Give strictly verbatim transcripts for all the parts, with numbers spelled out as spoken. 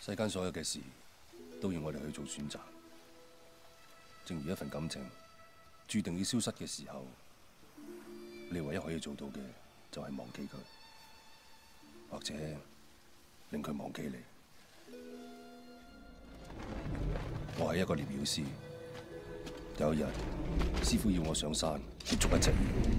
世間所有嘅事都要我哋去做選擇，正如一份感情注定要消失嘅時候，你唯一可以做到嘅就係忘記佢，或者令佢忘記你。我係一個獵妖師，有一日師傅要我上山去捉一隻魚。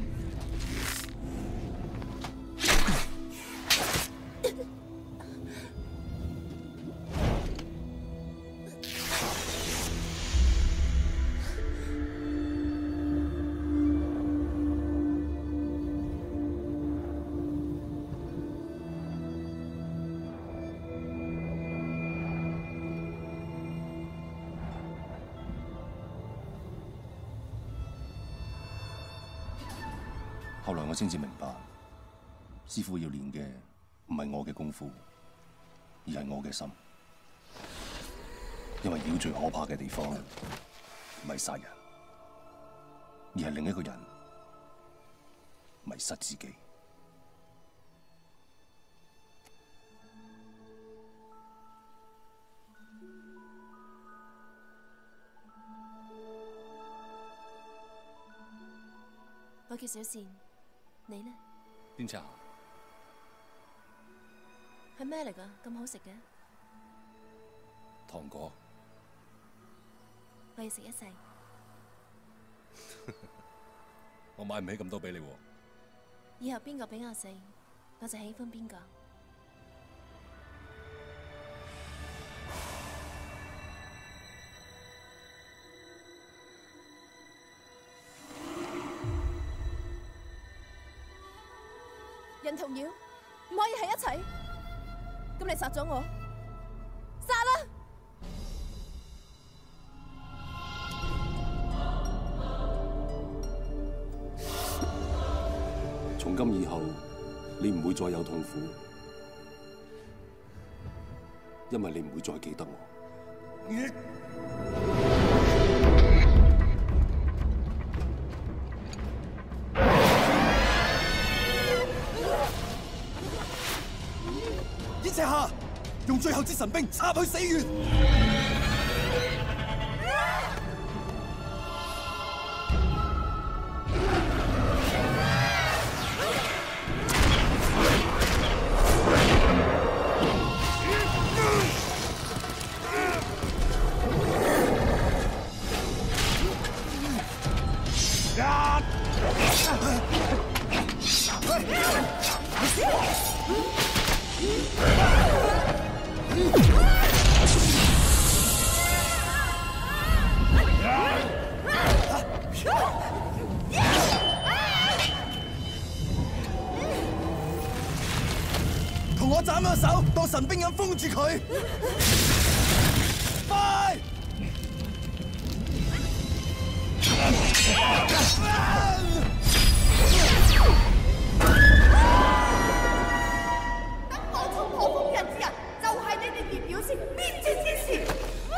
後來我先至明白，師傅要練嘅唔係我嘅功夫，而係我嘅心。因為妖最可怕嘅地方唔係殺人，而係另一個人迷失自己。 我叫小倩。 你呢？ 邊茶？ 係咩嚟㗎？咁好食嘅？ 糖果。 我要食一世。 我買唔起咁多俾你喎。 以後邊個俾我食，我就喜歡邊個。人同妖唔可以喺一齊，咁你殺咗我，殺啦！ 從今以後，你唔會再有痛苦，因為你唔會再記得我。 這下用最後之神兵插去死穴。同我斬咗手，當神兵咁封住佢。快！ 當初破風人之人，就係你哋獵妖師滅絕之時。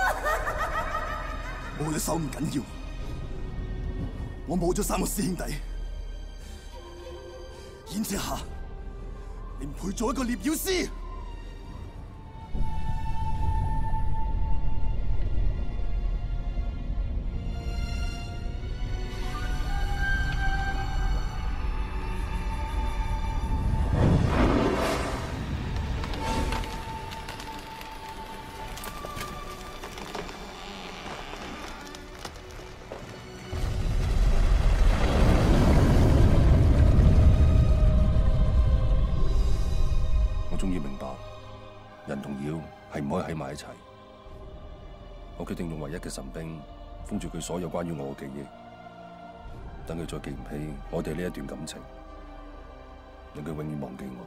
冇咗手唔緊要，我冇咗三個師兄弟，燕赤霞，你唔配做一個獵妖師。 人同妖係唔可以喺埋一齊。我決定用唯一嘅神兵封住佢所有關於我嘅記憶，等佢再記唔起我哋呢一段感情，令佢永遠忘記我。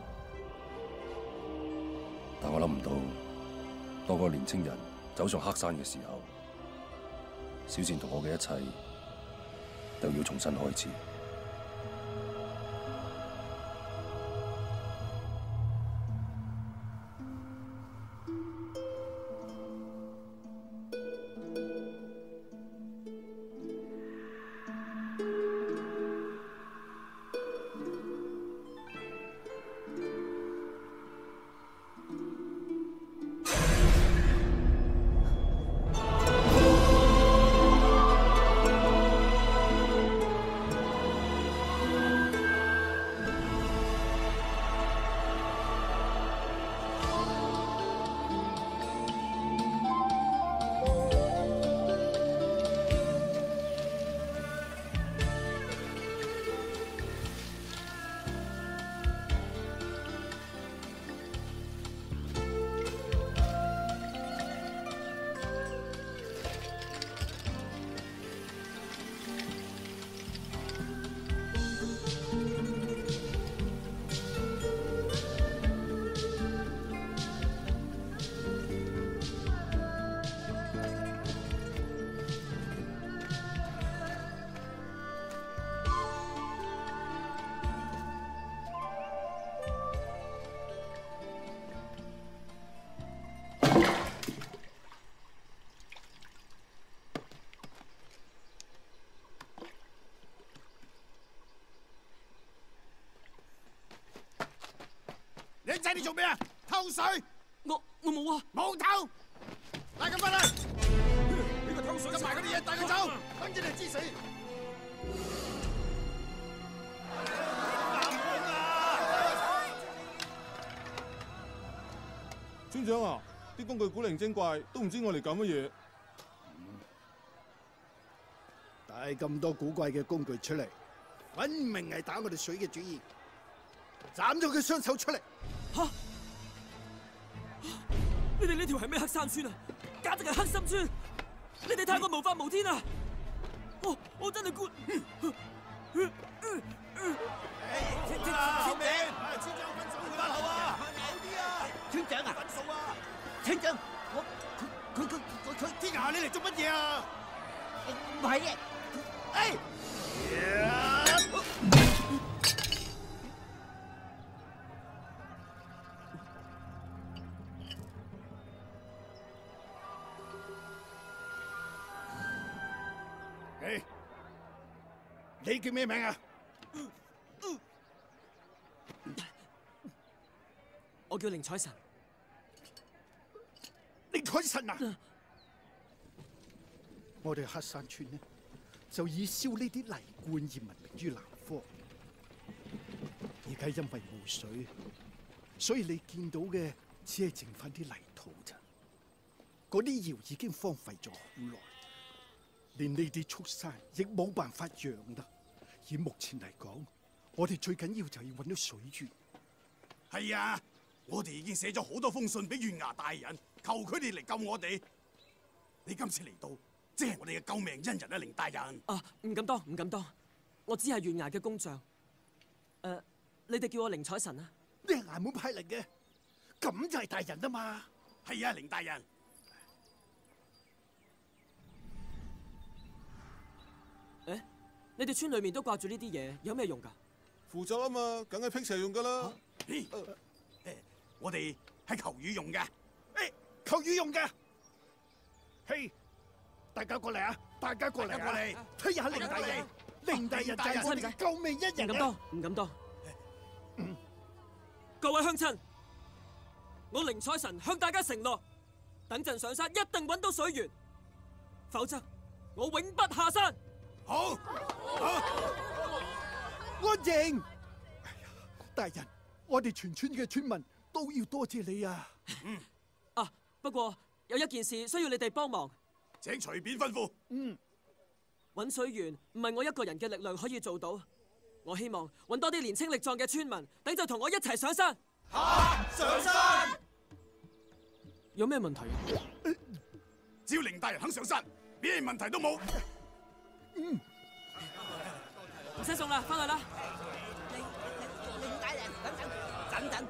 但我諗唔到，當個年青人走上黑山嘅時候，小倩同我嘅一切又要重新開始。 仔，你做咩啊？偷水？ 我我冇啊！ 冇偷，帶佢翻嚟！ 呢個偷水， 執埋嗰啲嘢，帶佢走，等住你知死！ 村長啊，啲工具古靈精怪，都唔知我哋搞乜嘢。 帶咁多古怪嘅工具出嚟，分明係打我哋水嘅主意。斬咗佢雙手出嚟！ 吓！你哋呢條係咩黑山村啊？簡直係黑心村！你哋太過無法無天啊！我我真係估。 村長，救命！村長分數八號啊！好啲啊！ 村長啊！ 分數啊！ 村長，我佢佢佢佢天下你嚟做乜嘢啊？ 唔係嘅，哎！ 誒，你叫咩名啊？ 我叫寧采臣。 寧采臣啊！我哋黑山村呢，就以燒呢啲泥罐而聞名於南方。而家因為冇水，所以你見到嘅只係剩翻啲泥土咋。嗰啲窯已經荒廢咗好耐，連呢啲畜生亦冇辦法養啦。以目前嚟講，我哋最緊要就係揾到水源。 係啊，我哋已經寫咗好多封信俾縣衙大人，求佢哋嚟救我哋。你今次嚟到，即係我哋嘅救命恩人啊，寧大人。 啊，唔敢當，唔敢當，我只係縣衙嘅工匠。誒、呃，你哋叫我寧采臣啊？ 你係衙門派嚟嘅，咁就係大人啊嘛。 係啊，寧大人。 誒，你哋村裏面都掛住呢啲嘢，有咩用㗎？ 負責啊嘛，梗係辟邪用㗎啦。 誒、呃，我哋係求雨用嘅。 誒，求雨用嘅。嘿，大家過嚟啊！大家過嚟過嚟， 睇下寧大人，寧大人就係我哋嘅救命恩人。 唔敢當，唔敢當。嗯、各位鄉親，我寧采臣向大家承諾，等陣上山一定揾到水源，否則我永不下山。 好，好， 安靜。哎呀，大人，我哋全村嘅村民都要多謝你啊。 嗯。 啊，不過有一件事需要你哋幫忙。 請隨便吩咐。 嗯。揾水源唔係我一個人嘅力量可以做到，我希望揾多啲年輕力壯嘅村民，等陣同我一齊上山。 嚇！上山！ 有咩問題啊？ 只要寧大人肯上山，咩問題都冇。 嗯， 唔使送啦，翻去啦。 寧大人，等等，等等，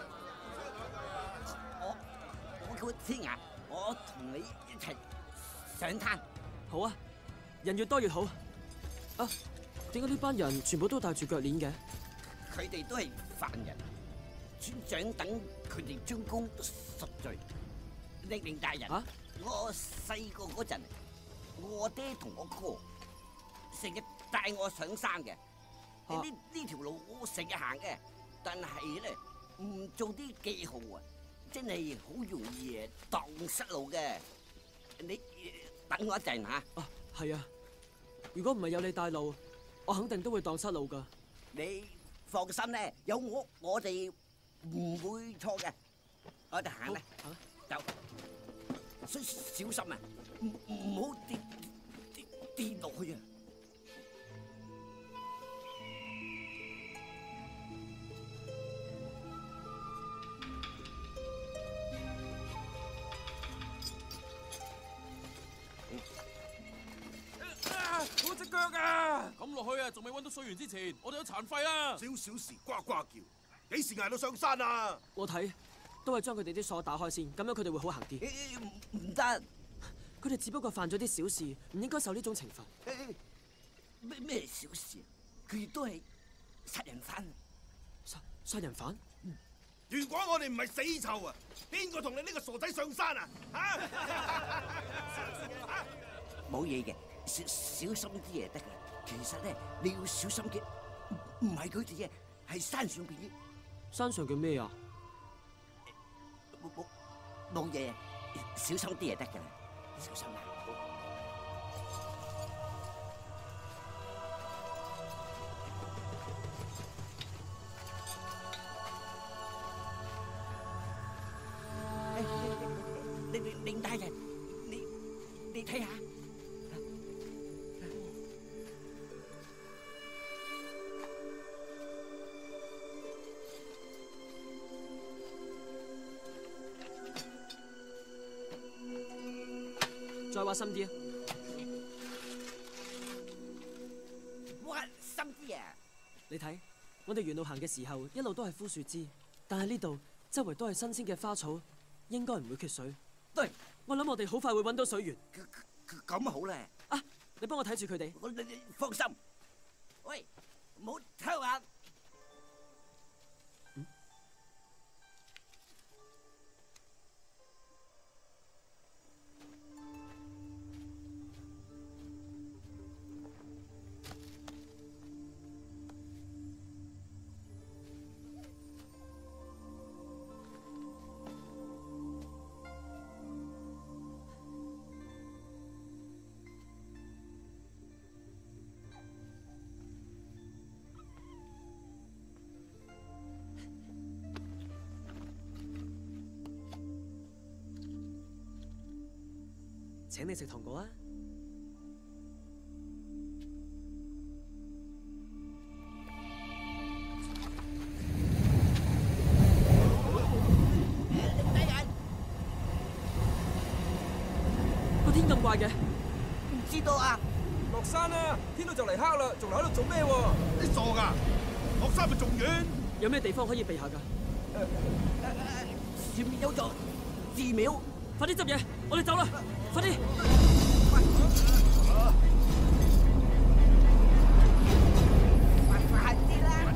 我我叫天涯，我同你一齊上灘。 好啊，人越多越好。啊，點解呢班人全部都戴住腳鏈嘅？ 佢哋都係犯人，村長等佢哋將功贖罪。寧寧大人，啊、我細個嗰陣，我爹同我哥成日帶我上山嘅，呢呢條路我成日行嘅，但係咧唔做啲記號啊，真係好容易誒蕩失路嘅。你等我一陣吓。 啊，係啊，如果唔係有你帶路，我肯定都會蕩失路噶。 你放心咧，有我我哋唔會錯嘅。我哋行啦，走，小小心啊，唔唔好跌跌跌落去啊！ 我隻腳啊！咁落去啊，仲未搵到水源之前，我哋有殘廢啊！ 少少時呱呱叫，幾時捱到上山啊？ 我睇都係將佢哋啲鎖打開先，咁樣佢哋會好行啲。 唔得， 佢哋只不過犯咗啲小事，唔應該受呢種懲罰。 咩咩小事？佢哋都係殺人犯。 殺殺人犯？ 嗯、如果我哋唔係死囚啊，邊個同你呢個傻仔上山啊？吓！ 冇嘢嘅。小小心啲嘢得嘅，其實咧你要小心嘅，唔係佢哋嘅，係山上邊嘅。 山上嘅咩啊？ 冇冇冇嘢，小心啲就得㗎啦，小心啊！你你令大人，你你睇下。 再挖深啲啊！ 挖深啲啊！ 你睇，我哋沿路行嘅時候，一路都係枯樹枝，但係呢度周圍都係新鮮嘅花草，應該唔會缺水。 對， 我諗我哋好快會揾到水源。 咁好咧！ 啊，你幫我睇住佢哋。 我你你放心。喂，唔好偷眼。 嗯。 請你食糖果啊！ 大人， 個天咁怪嘅， 唔知道啊！ 落山啦，天都就嚟黑啦，仲留喺度做咩喎？ 你傻㗎？落山咪仲遠？ 有咩地方可以避下㗎？ 誒誒，前面有座寺廟， 快啲執嘢，我哋走啦！快啲！ 快啲啦！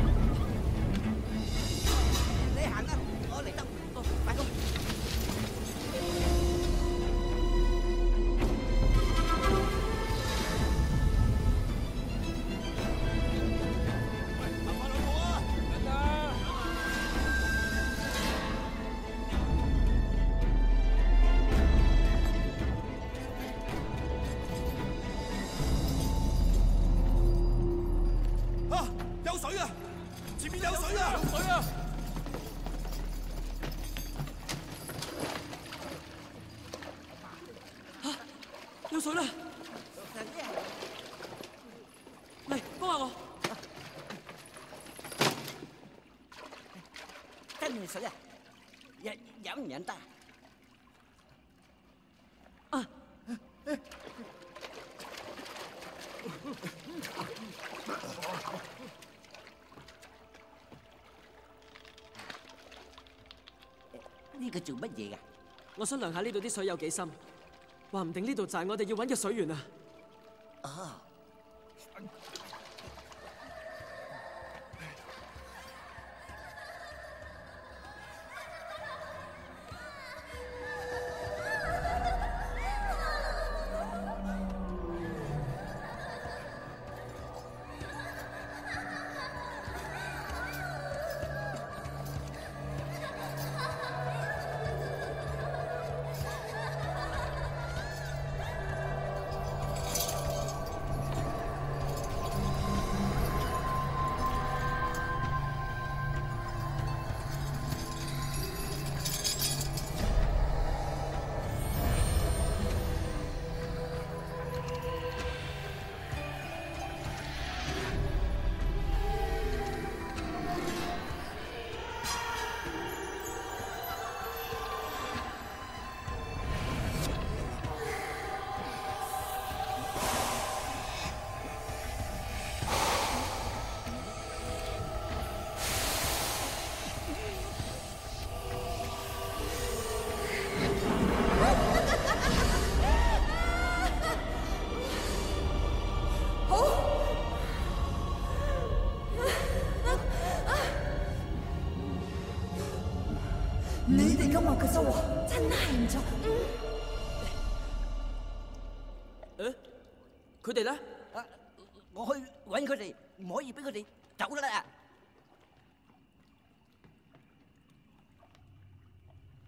你行啦，我嚟得。哦，快啲！ 喂，行翻兩步啊！ 等等。 有水啊！前面有水啊！ 有水啊！ 嚇！有水啦！嚟，幫下我。 真係水啊！飲飲唔飲得？ 啊！ 呢個做乜嘢㗎？ 我想量下呢度啲水有幾深，話唔定呢度就係我哋要揾嘅水源啊！ 啊！ 你哋今日嘅收穫真係唔錯。 誒，佢哋咧？ 啊，我去揾佢哋，唔可以俾佢哋走啦！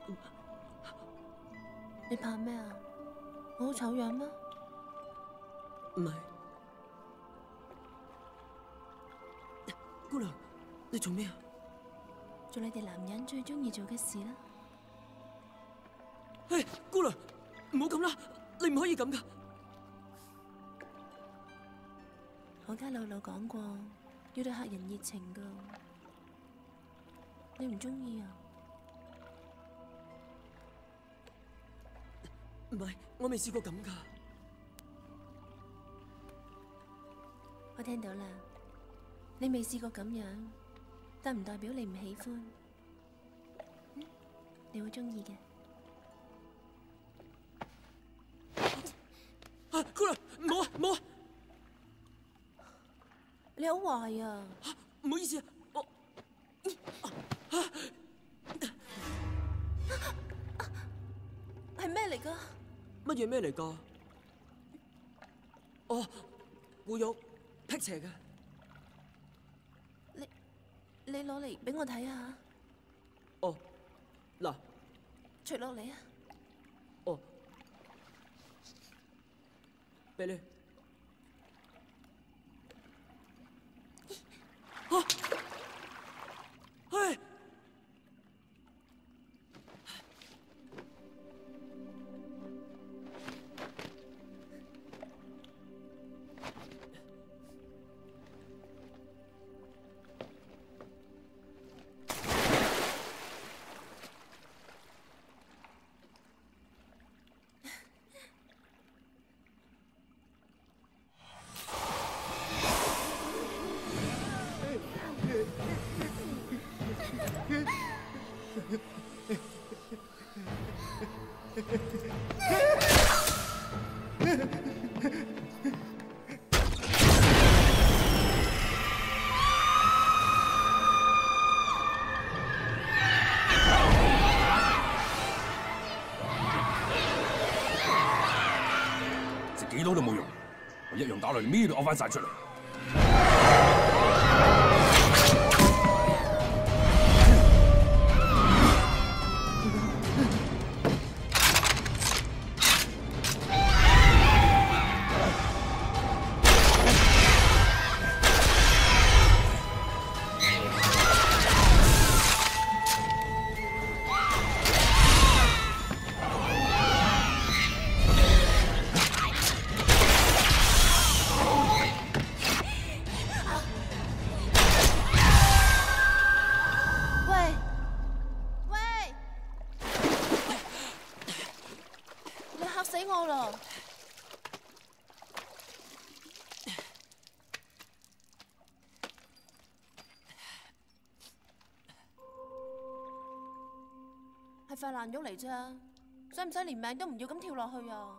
你怕咩啊？我好醜樣咩？ 唔係，姑娘，你做咩啊？ 做你哋男人最中意做嘅事啦。 唉，姑娘，唔好咁啦，你唔可以咁噶。 我家老老講過，要對客人熱情噶。你唔中意啊？ 唔係，我未試過咁噶。 我聽到啦，你未試過咁樣，但唔代表你唔喜歡。嗯，你會中意嘅。 啊，姑娘，唔好啊，唔好啊！ 你好壞啊！ 唔好意思啊，我係咩嚟噶？ 乜嘢咩嚟噶？哦，護玉辟邪嘅。 你你攞嚟俾我睇下。 哦，嗱， 除落嚟啊！ 哦，俾你。啊！唉！ 食幾多都冇用，我一樣打落嚟，咩都嘔翻晒出嚟。 係塊爛肉嚟啫，使唔使連命都唔要咁跳落去啊？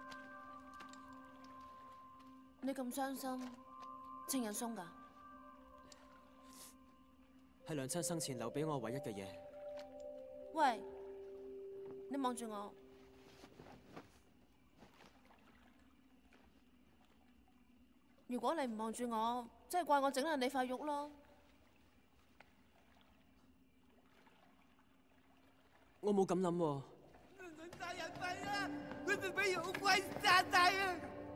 你咁傷心，情人送㗎？ 係娘親生前留俾我唯一嘅嘢。 喂，你望住我。如果你唔望住我，即係怪我整爛你塊肉咯。 我冇咁諗喎。 殺人犯啊！佢哋俾妖怪殺晒啊！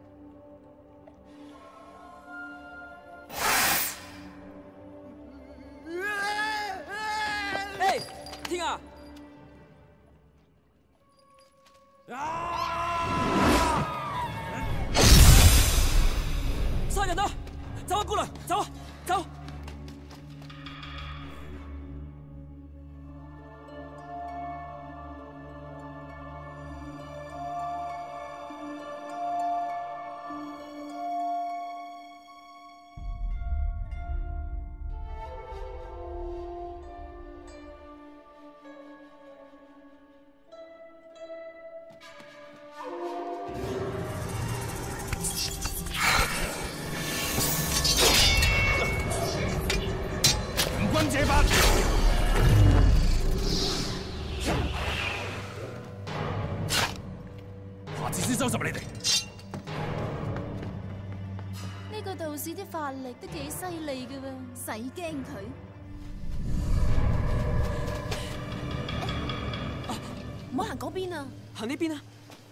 誒，天啊！殺人啊！走啊，姑娘，走啊，走！ 收拾你哋！ 呢個道士啲法力都幾犀利㗎喎，使驚佢？ 唔好行嗰邊啊！ 行呢邊啊！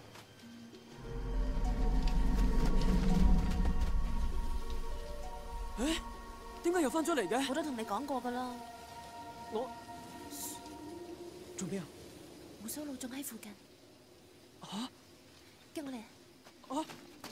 誒，點解又翻咗嚟嘅？ 我都同你講過噶啦。 我做咩啊？ 胡鬚佬仲喺附近。 吓？ 跟我嚟。 啊！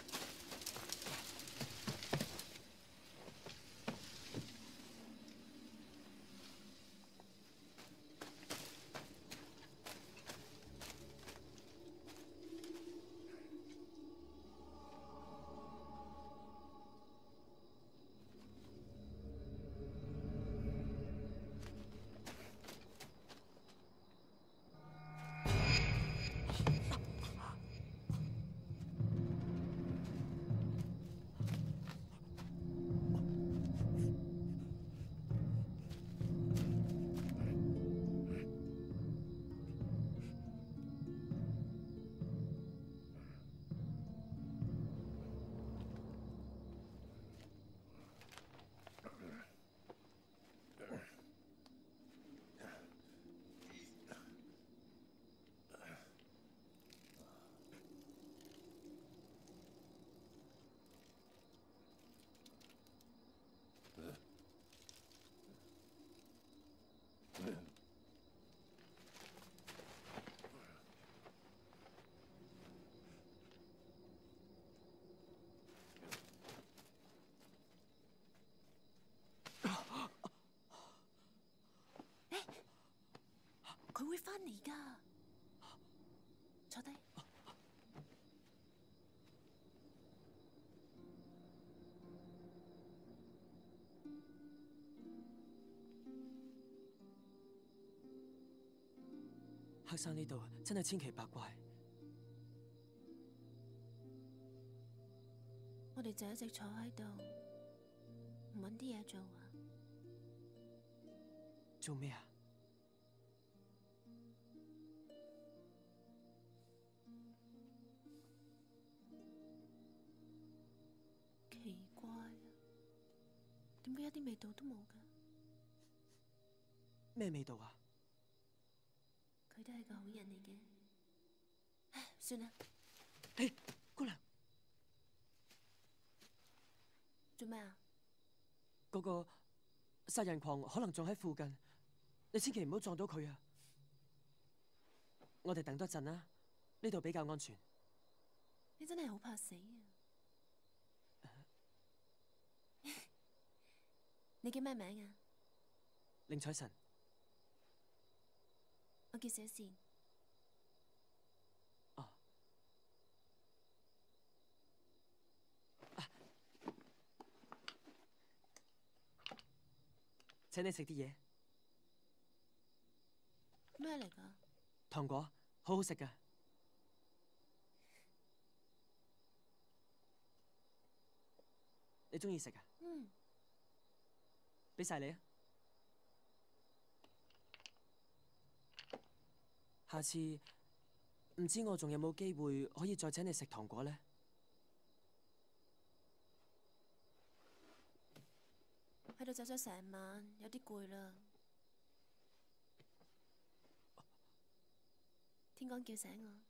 佢會翻嚟㗎，坐低。 黑山呢度真係千奇百怪， 我哋就一直坐喺度，唔揾啲嘢做啊？ 做咩啊？ 奇怪啊，點解一啲味道都冇㗎？ 咩味道啊？ 佢都係個好人嚟嘅。唉，算啦。 誒，姑娘， 做咩啊？ 嗰個殺人狂可能仲喺附近，你千祈唔好撞到佢啊！我哋等多陣啦，呢度比較安全。 你真係好怕死啊！你叫咩名啊？ 寧采臣。 我叫小倩。 哦。啊！請你食啲嘢。 咩嚟㗎？ 糖果，好好食㗎。你中意食啊？ 嗯。 俾晒你啊！下次唔知我仲有冇機會可以再請你食糖果呢？ 喺度走咗成晚，有啲攰啦。天光叫醒我。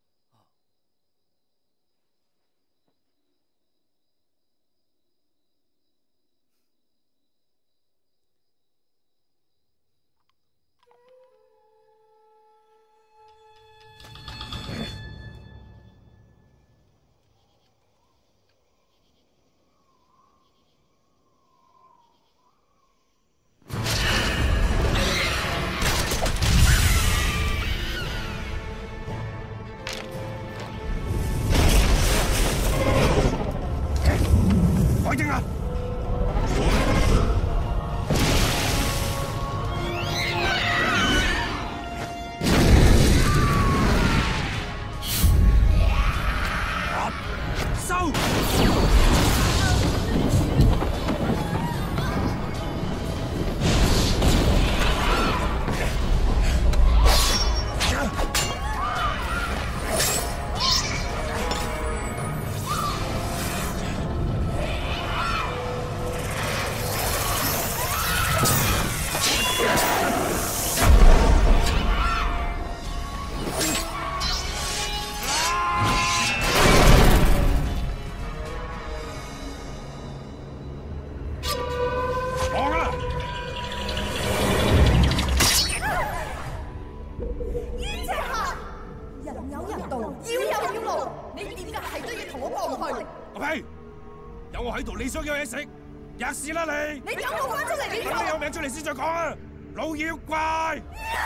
屁！有我喺度，你想有嘢食，吔屎啦你！ 你有冇翻出嚟？你等你有名出嚟先再講啊！老妖怪！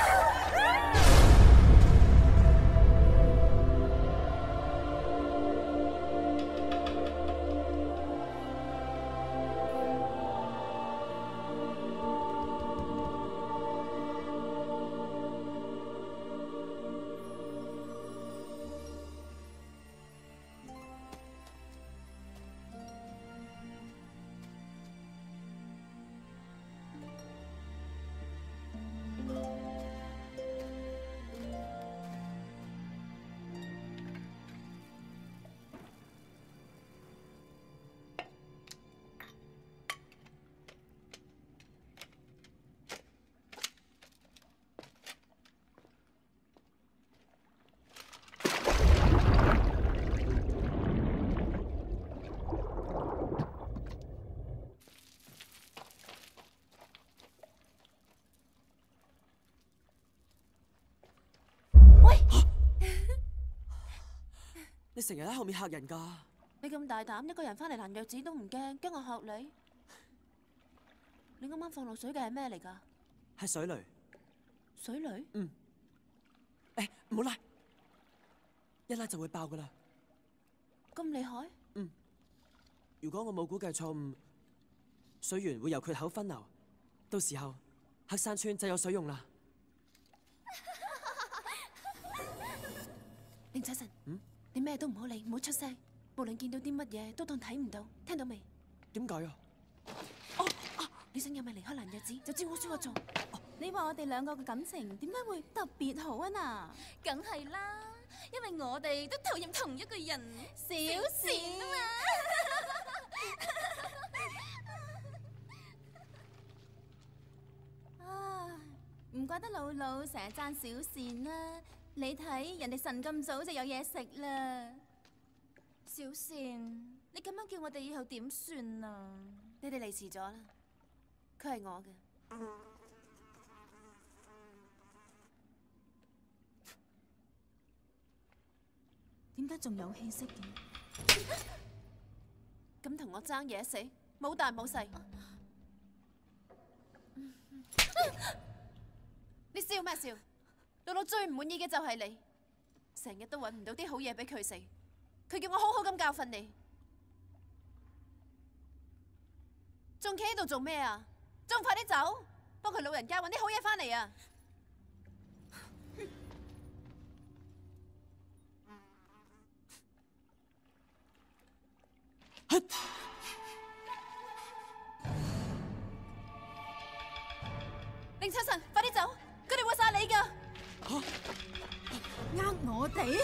你成日喺後面嚇人㗎？ 你咁大膽，一個人翻嚟攔藥子都唔驚，驚我學你？你啱啱放落水嘅係咩嚟㗎？ 係水雷。 水雷？ 嗯。誒，唔好拉，一拉就會爆㗎啦。 咁厲害？ 嗯。如果我冇估計錯誤，水源會由缺口分流，到時候黑山村就有水用啦。 寧采臣。 嗯。 你咩都唔好理，唔好出聲。無論見到啲乜嘢，都當睇唔到。聽到未？ 點解啊？ 哦啊！你想有咪離開攔藥子，就照我說話做。 哦、你話我哋兩個嘅感情點解會特別好啊？嗱，梗係啦，因為我哋都投入同一個人，小倩啊嘛。啊，唔怪得老老成日讚小倩啦。你睇人哋晨咁早就有嘢食啦，小倩，你咁樣叫我哋以後點算啊？ 你哋嚟遲咗啦，佢係我嘅。 點解仲有氣息嘅？ 咁同我爭嘢食，冇大冇細。你笑咩笑？老老最唔滿意嘅就係你，成日都揾唔到啲好嘢俾佢食，佢叫我好好咁教訓你，仲企喺度做咩啊？仲唔快啲走，幫佢老人家揾啲好嘢翻嚟啊！寧采臣，快啲走，佢哋會殺你㗎！ 呃我哋？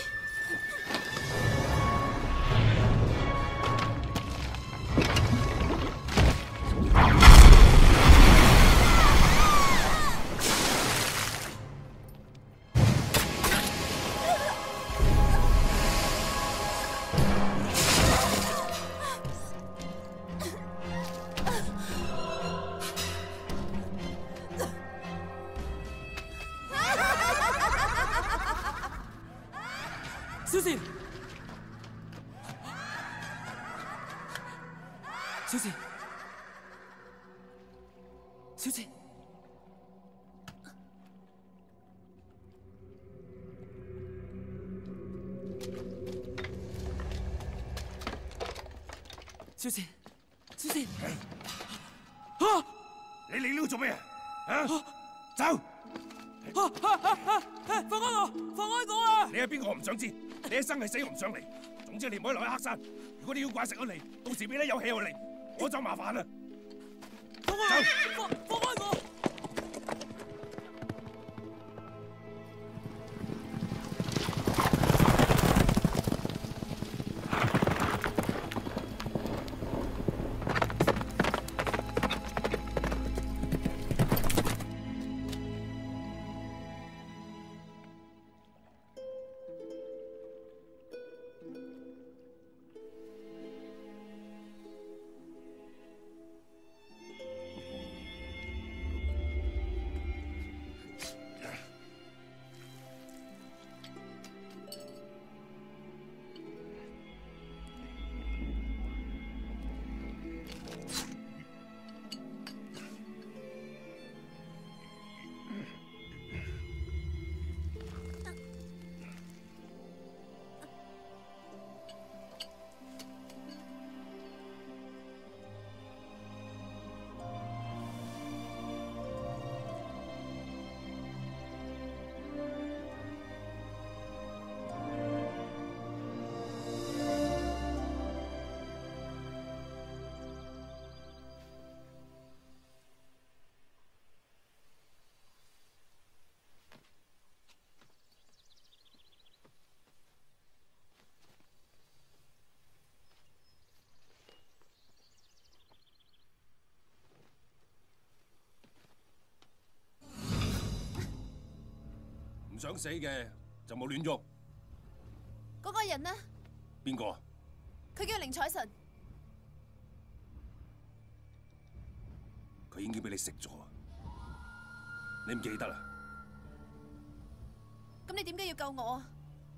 小倩，小倩，小倩，小倩，小倩，啊！ 你嚟呢度做咩啊？啊！走！ 啊啊啊啊！放開我！放開我啊！ 你係邊個我唔想知，你一生係死我唔想嚟。總之你唔可以留喺黑山。如果你妖怪食咗你，到時俾你有氣我嚟，我就麻煩啦。 放開我！放放開我！ 想死嘅就冇亂喐。 嗰個人呢？ 邊個？ 佢叫寧采臣。 佢已經俾你食咗，你唔記得啦？ 咁你點解要救我啊？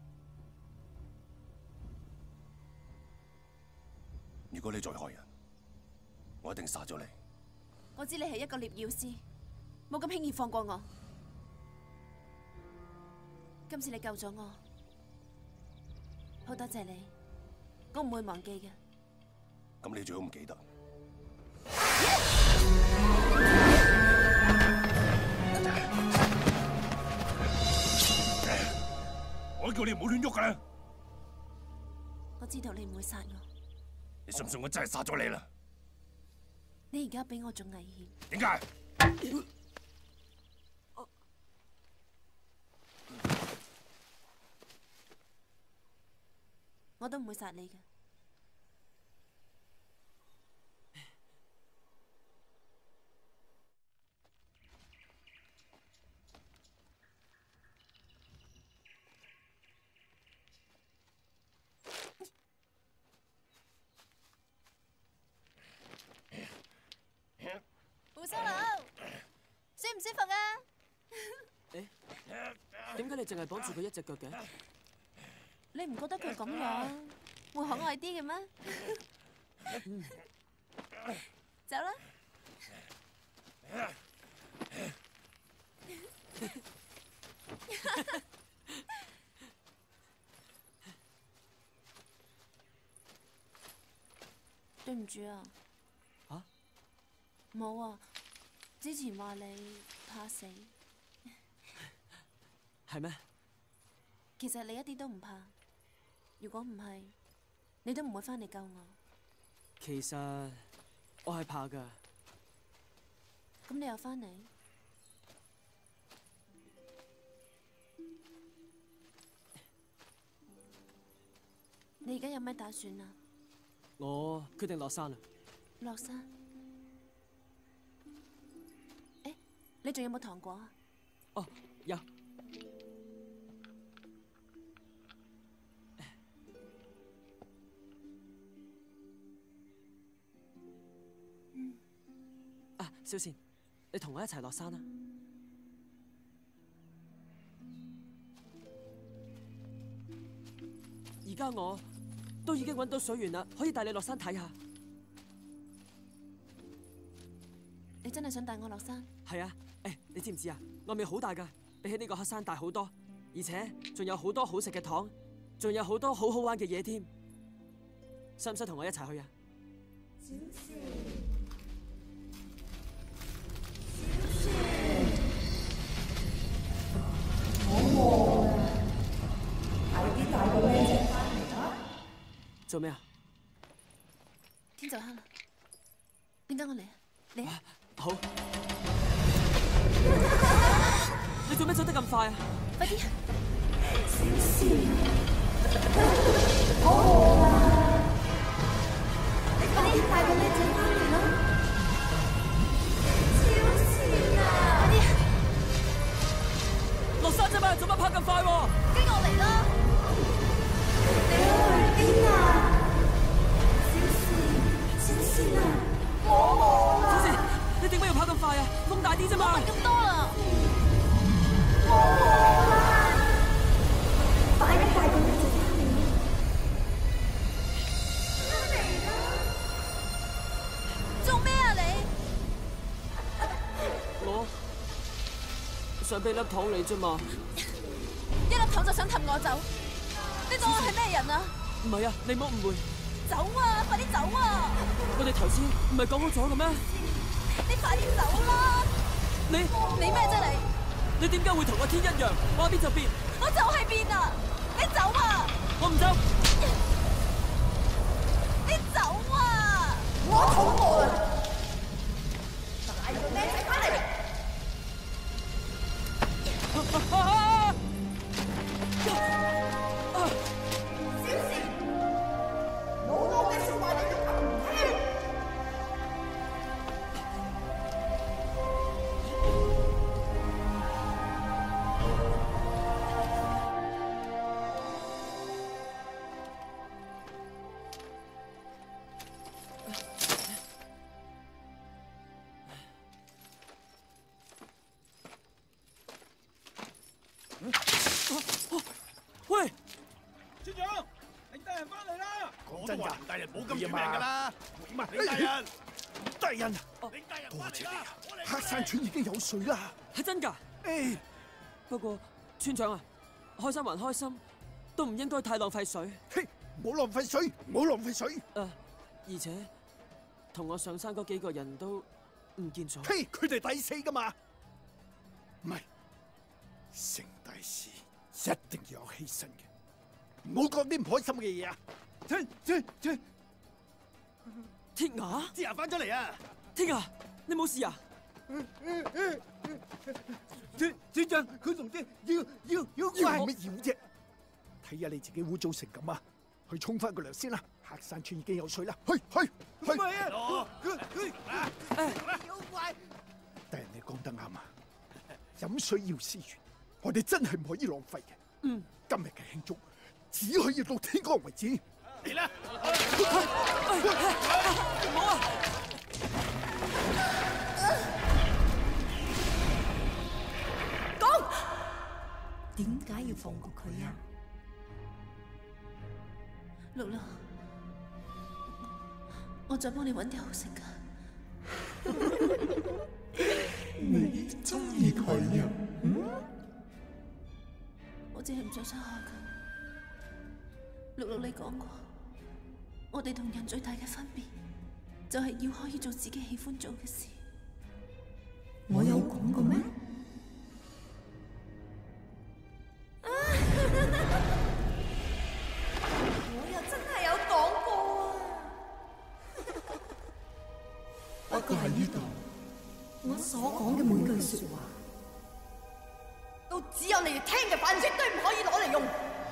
如果你再害人，我一定殺咗你。 我知你係一個獵妖師，冇咁輕易放過我。今次你救咗我，好多謝你，我唔會忘記嘅。 咁你最好唔記得。我叫你唔好亂喐㗎啦！ 我知道你唔會殺我。 你信唔信我真係殺咗你啦？ 你而家比我仲危險。 點解？ 我都唔會殺你嘅。胡修佬，舒唔舒服啊？ 誒，點解你淨係綁住佢一隻腳嘅？ 你唔覺得佢咁樣會可愛啲嘅咩？走啦！對唔住啊！ 嚇？ 冇啊！之前話你怕死， 係咩？ 其實你一啲都唔怕。如果唔係，你都唔會返嚟救我。 其實我係怕㗎。 咁你又返嚟？你而家有咩打算啊？ 我決定落山啦。 落山？誒，你仲有冇糖果啊？ 哦，有。啊，小倩，你同我一齊落山啦。而家我都已經揾到水源啦，可以帶你落山睇下。 你真係想帶我落山？ 係啊，誒，你知唔知啊？外面好大㗎，比起呢個黑山大好多，而且仲有好多好食嘅糖，仲有好多好好玩嘅嘢添。使唔使同我一齊去啊？ 小倩，小倩，好餓啊！快啲帶個靚仔返嚟啦！ 做咩啊？ 天就黑啦，你跟我嚟啊！嚟啊！ 好。你做咩走得咁快啊？ 快啲！ 小倩，好餓啊！你快啲帶個靚仔返嚟啦！小倩啊！ 快啲！ 落山啫嘛，做乜跑咁快喎？ 跟我嚟啦！ 你去邊啊？小倩，小倩啊！我餓啦！ 小倩，你點解要跑咁快啊？風大啲啫嘛！ 唔係咁多啦！ 我餓啦！快啲帶個靚仔返嚟啦！返嚟啦！ 做咩啊你？ 我想俾粒糖你啫嘛。 一粒糖就想氹我走？你當我係咩人啊？ 唔係啊，你唔好誤會。 走啊！快啲走啊！ 我哋頭先唔係講好咗嘅咩？ 你快啲走啦！ 你你咩啫你？ 你點解會同個天一樣，話變就變？ 我就係變啊！你走啊！ 我唔走。 你走啊！ 我肚餓啦！帶個靚仔返嚟！小倩，老母嘅説話你都咁唔聽。 真㗎，大人冇咁短命㗎啦。 唔係， 李大人， 大人， 李大人， 多謝你啊！黑山村已經有水啦。 係真㗎。 誒， 不過村長啊，開心還開心，都唔應該太浪費水。 嘿，唔好浪費水，唔好浪費水。 誒，而且同我上山嗰幾個人都唔見咗。 嘿，佢哋抵死㗎嘛？唔係，成大事一定要有犧牲嘅，唔好講啲唔開心嘅嘢啊！切切切！ 鐵牙， 鐵牙翻咗嚟啊！ 鐵牙，你冇事啊？ 村村長，佢同啲妖妖妖怪係乜妖啫？睇下你自己污糟成咁啊！去沖翻個涼先啦！黑山村已經有水啦，去去去！唔係啊！妖怪！大人你講得啱啊！飲水要思源，我哋真係唔可以浪費嘅。 嗯， 今日嘅慶祝只可以到天光為止。 嚟啦！ 唔好啊！ 講，點解要放過佢啊？六六，我再幫你揾啲好食㗎。 你中意佢啊？嗯？ 我只係唔想傷害佢。六六，你講過，我哋同人最大嘅分別，就係要可以做自己喜歡做嘅事。 我有講過咩？ 我又真係有講過啊！ 不過喺呢度，我所講嘅每句說話， 都只有你哋聽嘅，反正絕對唔可以攞嚟用。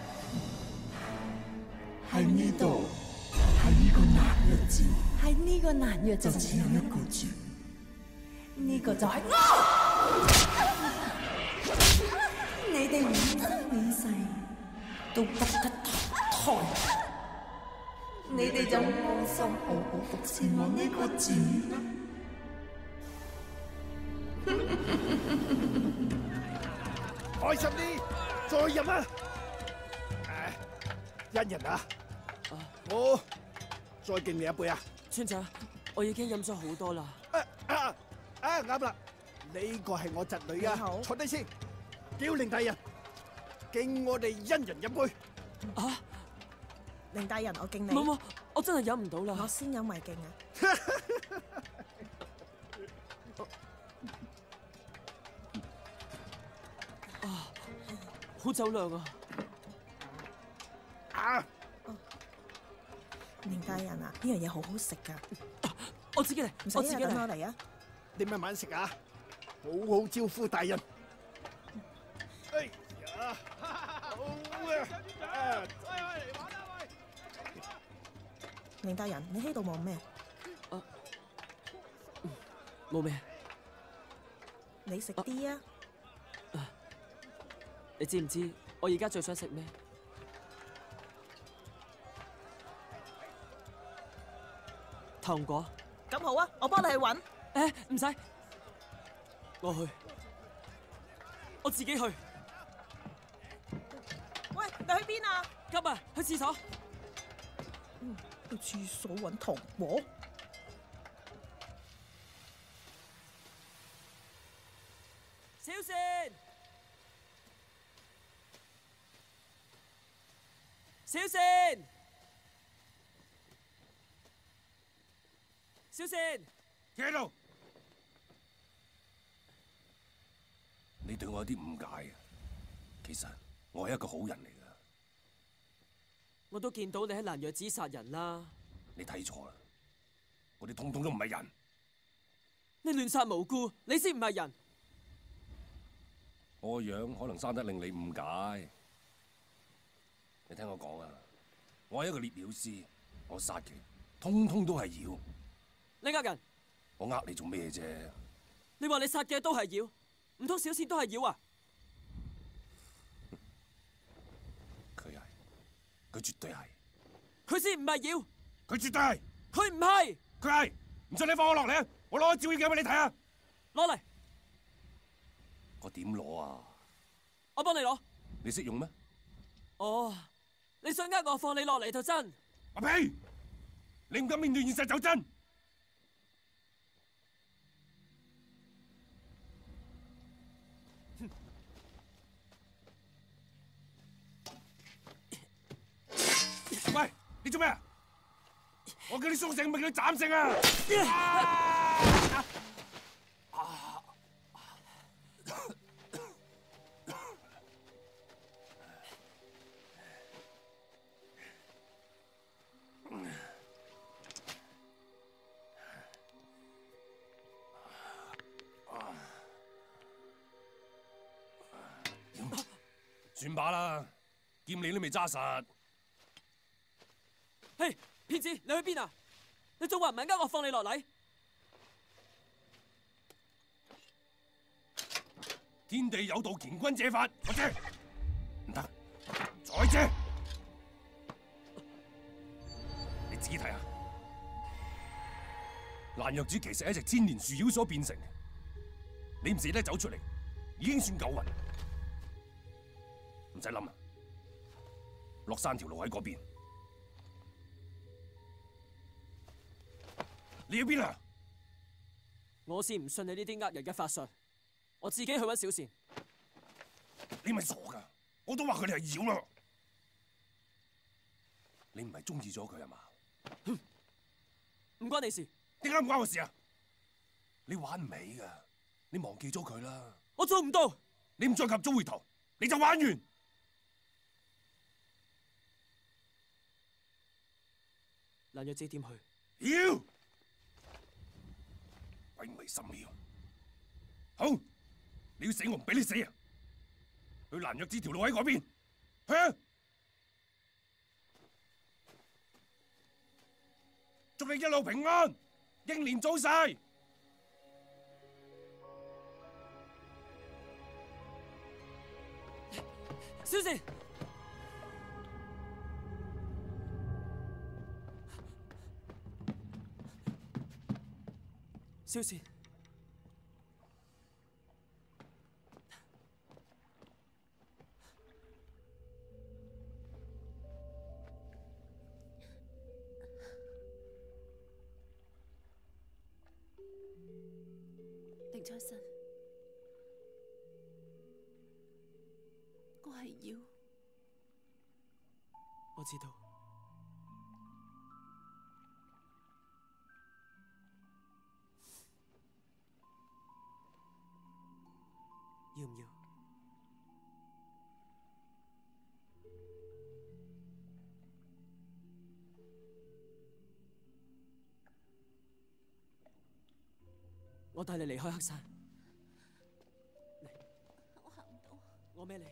喺呢度，喺呢個難日子， 喺呢個難日子就只有一個字， 呢個就係我。 你哋永生永世都不得投胎， 你哋就安心好好服侍我呢個字啦。 開心啲，再飲啊！誒，恩人啊，我再敬你一杯啊！ 村長，我已經飲咗好多啦。 啊啊啊！啱啦，呢個係我侄女啊，坐低先，叫凌大人敬我哋恩人一杯。 啊！ 凌大人，我敬你。 冇冇，我真係飲唔到啦。 我先飲為敬啊！ 啊，好酒量啊！ 啊！ 凌大人啊，呢樣嘢好好食噶。 我自己嚟， 唔使我自己等我嚟啊！ 你慢慢食啊，好好招呼大人。哎呀，好啊！ 凌大人，你喺度望咩？ 啊，冇咩。 你食啲啊！ 你知唔知我而家最想食咩？糖果。 咁好啊，我幫你去揾。 誒，唔使，我去，我自己去。 喂，你去邊啊？ 急啊，去廁所。 嗯，去廁所揾糖果。 小善，小善，小善， 企喺度。 你對我有啲誤解啊！其實我係一個好人嚟㗎。 我都見到你喺蘭若寺殺人啦。 你睇錯啦，我哋通通都唔係人。 你亂殺無辜，你先唔係人。 我個樣可能生得令你誤解。你聽我講啊，我係一個獵鳥師，我殺嘅通通都係妖。 你呃人？ 我呃你做咩啫？ 你話你殺嘅都係妖，唔通小倩都係妖啊？ 佢係，佢絕對係。 佢先唔係妖， 佢絕對係。 佢唔係， 佢係。唔信你放我落嚟啊！我攞個照妖鏡俾你睇啊！ 攞嚟。 我點攞啊？ 我幫你攞。 你識用咩？ 哦，你想呃我放你落嚟就真。 阿屁！ 你唔敢面對現實就真。喂，你做咩啊？我叫你蘇醒，唔係叫你斬醒啊！算罷啦，劍你都未揸實。 嘿，騙子，你去邊啊？你仲話唔係呃我放你落嚟？ 天地有道，乾坤借法，我借，唔得，再借。你自己睇下，蘭若寺其實係一隻千年樹妖所變成嘅，你唔捨得走出嚟，已經算夠運。唔使諗啊，落山條路喺嗰邊。你要邊啊？ 我先唔信你呢啲呃人嘅法術，我自己去揾小倩。 你咪傻噶！我都話佢哋係妖啦。你唔係中意咗佢係嘛？ 唔關你事。 點解唔關我事啊？你玩唔起噶，你忘記咗佢啦。 我做唔到。 你唔再及早回頭，你就玩完。 蘭若寺點去？ 妖！鬼迷心竅。好，你要死我唔俾你死啊！去蘭若寺條路喺嗰邊，去啊！祝你一路平安，英年早逝。 小倩。小倩， 寧采臣，我係妖。 我知道。要唔要？我帶你離開黑山。嚟， 我行唔到。 我孭你。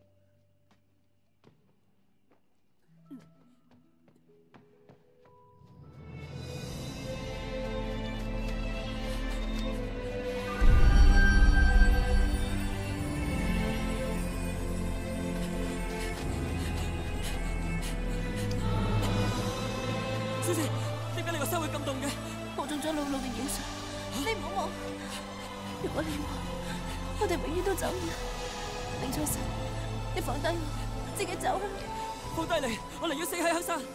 小倩，點解你個身會咁凍嘅？ 我中咗老老嘅妖術，你唔好望。如果你望，我哋永遠都走唔甩。寧采臣，你放低我，自己走啦。 放低你，我寧願死喺黑山。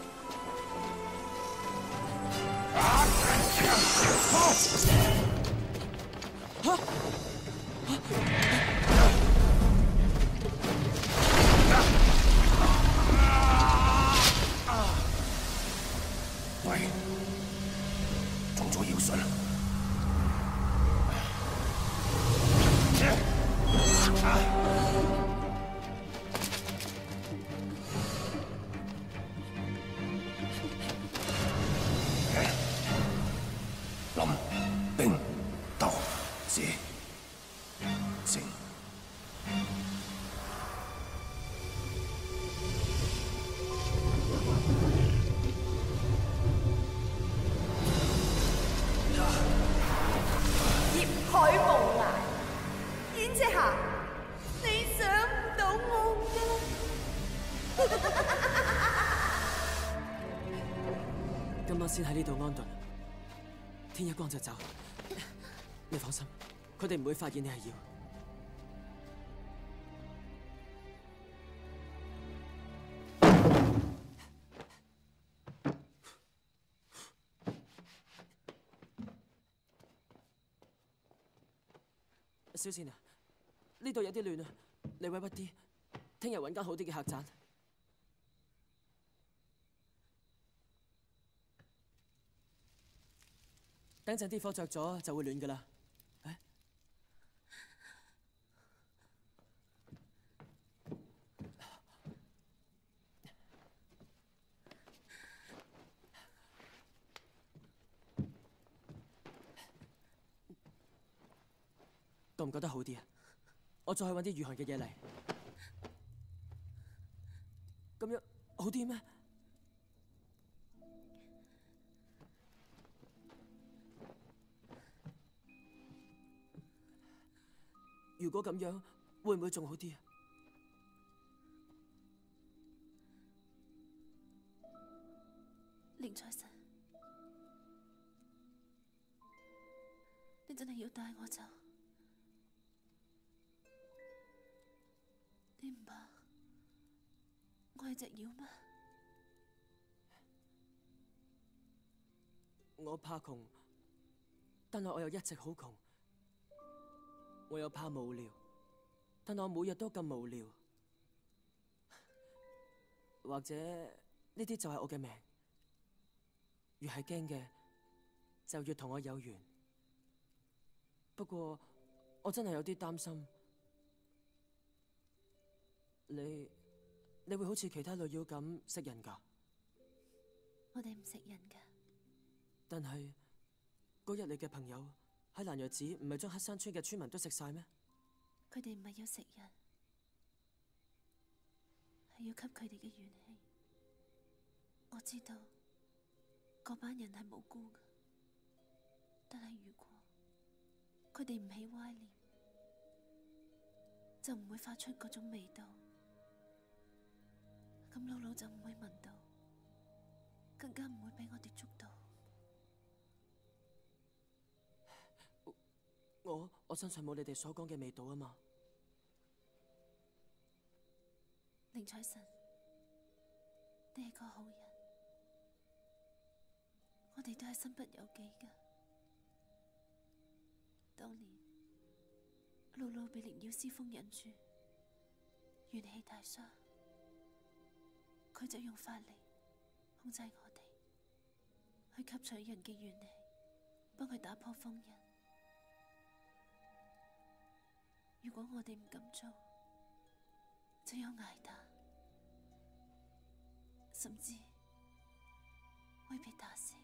喂，中咗妖術啦！臨兵鬥者靜。 海無涯，燕赤霞，你想唔到我㗎。 今晚先喺呢度安頓，天一光就走。你放心，佢哋唔會發現你係妖。 小倩啊，呢度有啲亂啊，你委屈啲，聽日揾間好啲嘅客棧。等陣啲火着咗就會暖噶啦。誒，覺唔覺得好啲啊？我再去揾啲御寒嘅嘢嚟，咁樣好啲咩？如果咁樣，會唔會仲好啲啊？ 寧財神，你真係要帶我走？你唔怕我係隻妖咩？ 我怕窮，但係我又一直好窮。我又怕無聊，但我每日都咁無聊。或者呢啲就係我嘅命，越係驚嘅就越同我有緣。不過我真係有啲擔心，你你會好似其他女妖咁食人㗎？ 我哋唔食人㗎。 但係嗰日你嘅朋友喺蘭若寺唔係將黑山村嘅村民都食晒咩？ 佢哋唔係要食人，係要吸佢哋嘅元氣。我知道嗰班人係無辜嘅，但係如果佢哋唔起歪念，就唔會發出嗰種味道，咁姥姥就唔會聞到，更加唔會俾我哋捉到。 我我身上冇你哋所講嘅味道啊嘛。 寧財神，你係個好人，我哋都係身不由己噶。當年姥姥被靈妖師封印住，元氣大傷，佢就用法力控制我哋，去吸取人嘅元氣，幫佢打破封印。如果我哋唔敢做，就有挨打，甚至會被打死。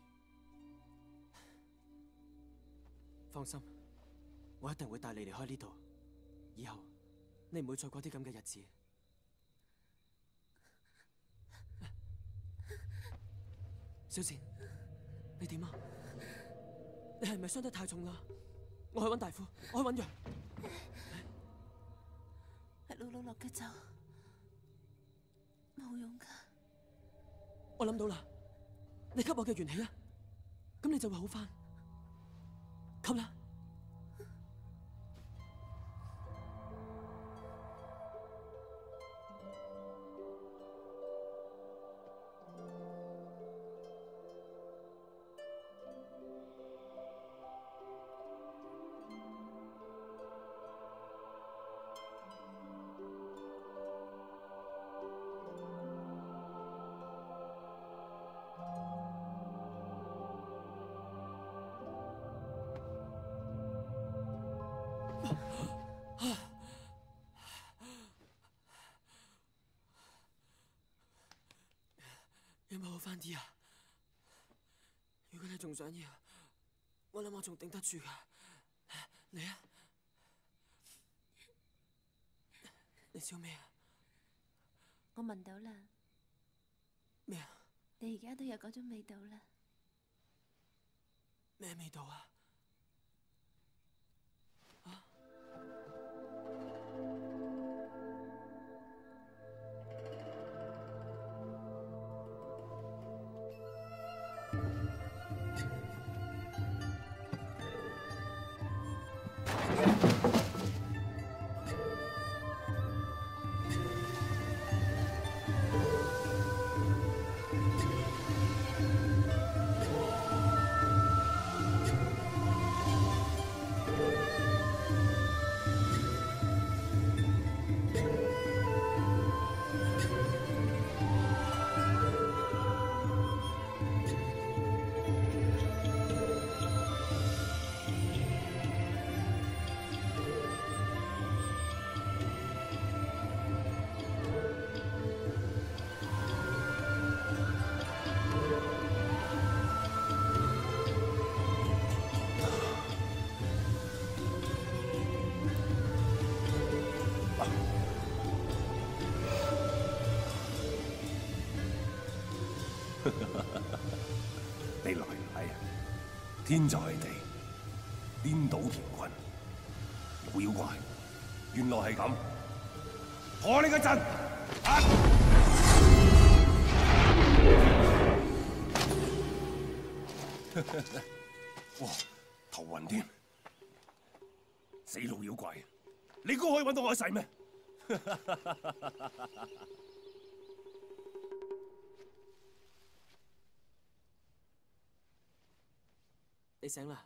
放心，我一定會帶你離開呢度。以後你唔會再過啲咁嘅日子。小倩，你點啊？你係咪傷得太重啦？我去揾大夫，我去揾藥。 係姥姥落嘅咒，冇用噶。 我諗到啦，你吸我嘅元氣啊，咁你就會好返。吸啦！有冇好返啲啊？如果你仲想要，我諗我仲頂得住㗎。嚟啊！你笑咩啊？ 我聞到啦。 咩啊？ 你而家都有嗰種味道啦。 咩味道啊？啊？ 你來唔係啊？天就係地，顛倒乾坤。老妖怪，原來係咁，破你個陣！啊！哇，頭暈添！死老妖怪，你估可以揾到我一世咩？ 你醒啦，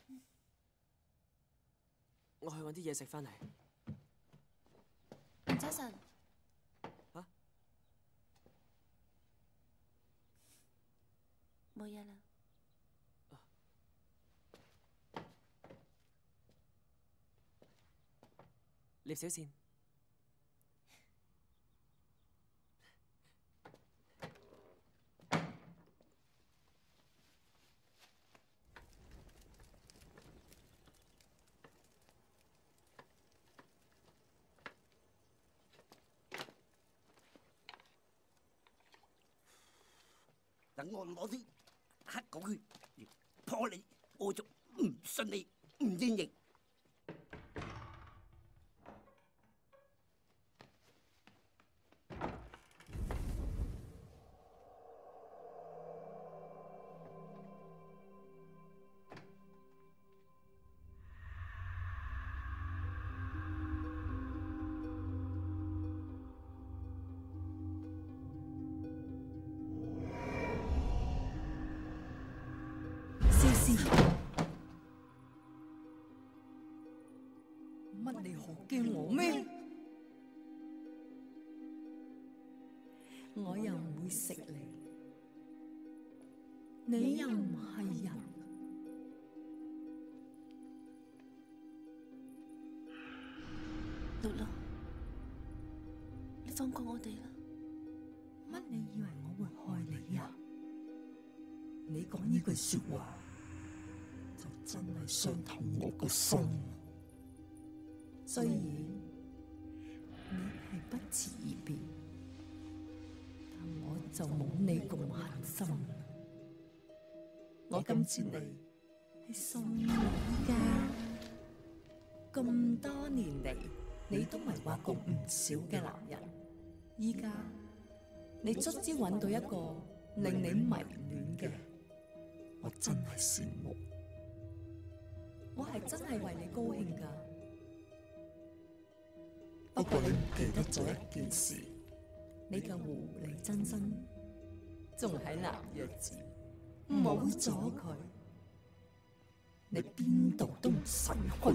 我去揾啲嘢食翻嚟。 林秋晨， 啊？ 冇嘢啦。 聶小倩， 等我攞啲黑狗血破你，我就唔信你唔應認。 乜你好驚我咩？我又唔會食你，你又唔係人。 露露，你放過我哋啦！ 乜你以為我會害你啊？你講呢句說話，就真係傷透我個心。雖然你係不辭而別，但我就冇你咁狠心。我今次嚟係送你㗎。咁多年嚟，你都迷惑過唔少嘅男人，依家你卒之揾到一個令你迷戀嘅，我真係羨慕。我係真係為你高興㗎。不過你唔記得咗一件事，你嘅狐狸真身仲喺南約寺，冇咗佢，你邊度都唔使去。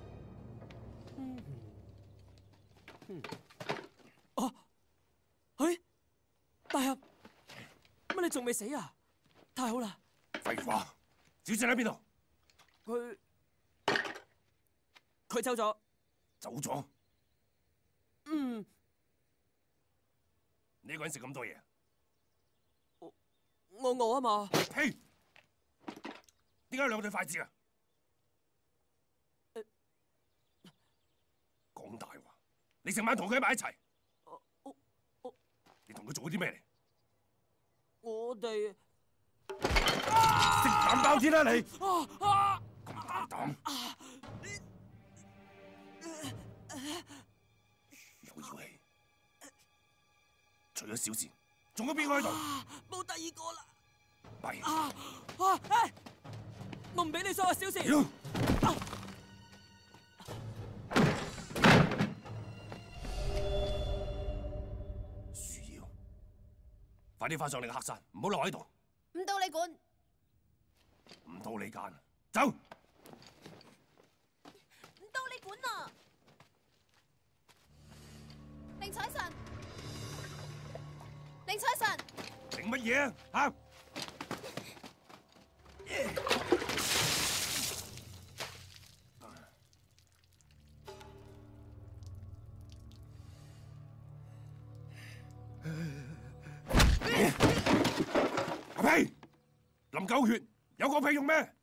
啊！哎，大俠，乜你仲未死啊？太好啦！ 廢話，小姐喺邊度？ 佢佢走咗。 走咗？ 嗯。 你一個人食咁多嘢？ 我我餓啊嘛。 呸！點解有兩對筷子啊？講大話！你成晚同佢喺埋一齊。 我我你同佢做咗啲咩嚟？ 我哋食膽包天啦你！ 啊啊！ 咁大膽！有妖氣！除咗小倩，仲有邊個喺度？ 冇第二個啦！ 弊！ 啊啊！哎，我唔俾你收啊，小倩！ 樹妖，快啲翻上你嘅黑山，唔好留喺度。 唔到你管。 唔到你間，走！ 唔到你管啊！寧采臣，寧采臣， 整乜嘢啊？行！阿屁！淋狗血，有個屁用咩？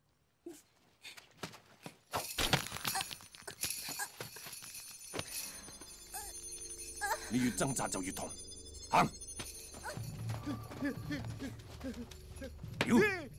你越掙扎就越痛，行！ 妖！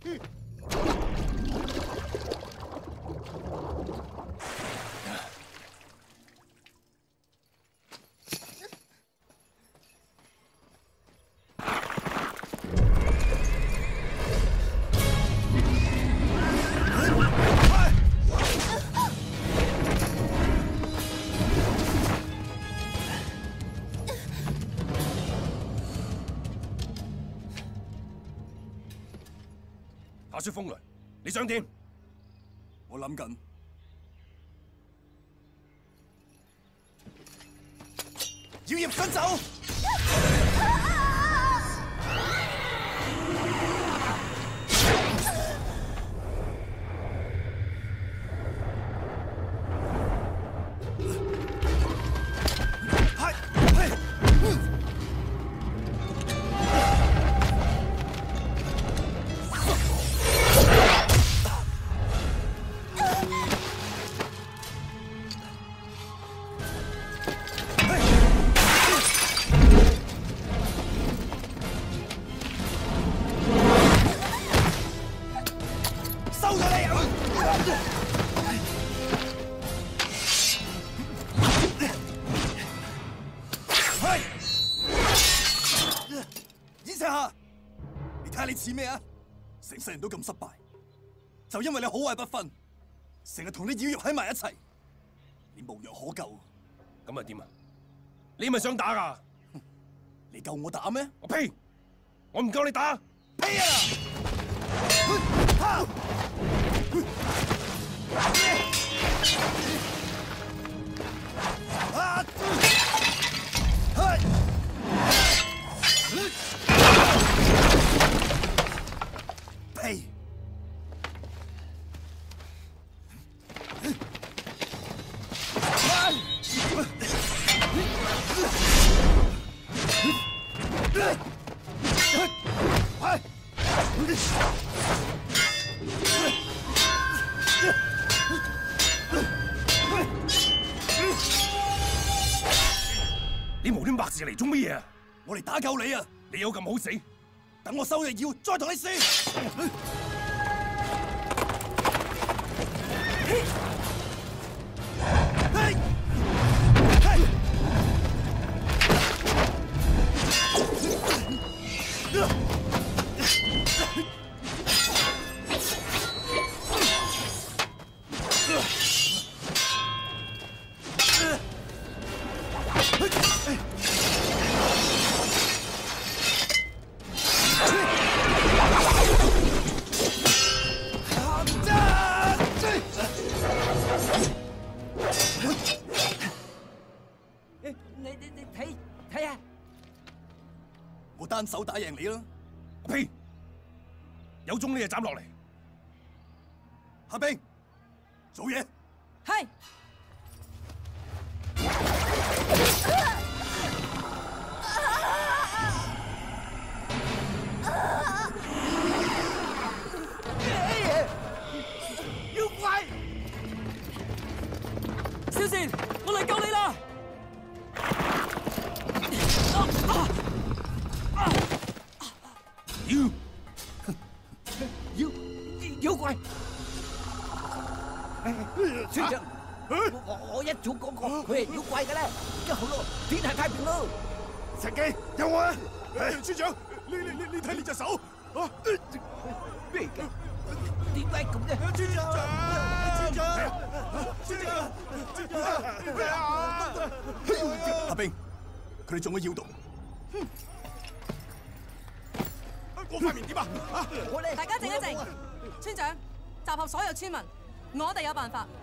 夏雪風雷，你想點？ 我諗緊，妖孽分走！似咩啊？成世人都咁失敗，就因為你好壞不分，成日同啲妖肉喺埋一齊，你無藥可救。 咁啊點啊？你咪想打噶？ 你夠我打咩？ 我呸！我唔夠你打！ 呸啊！呸！ 你無端白事嚟做乜嘢啊？ 我嚟打救你啊！ 你有咁好死？ 等我收隻妖，再同你試。單手打贏你啦！ 呸！有種你就斬落嚟！ 夏冰，做嘢。 係。 妖怪！ 小倩，我嚟救你啦！ 妖妖妖怪！村長，我我一早講過佢係妖怪嘅啦，咁好咯，天下太平咯。 陳記，有我啊！村長，你你你你睇你隻手啊！ 咩嘅？點解咁嘅？ 村長，村長，村長，村長！阿冰，佢哋中咗妖毒。我塊面點啊？啊！ 大家靜一靜，村長，集合所有村民，我哋有辦法。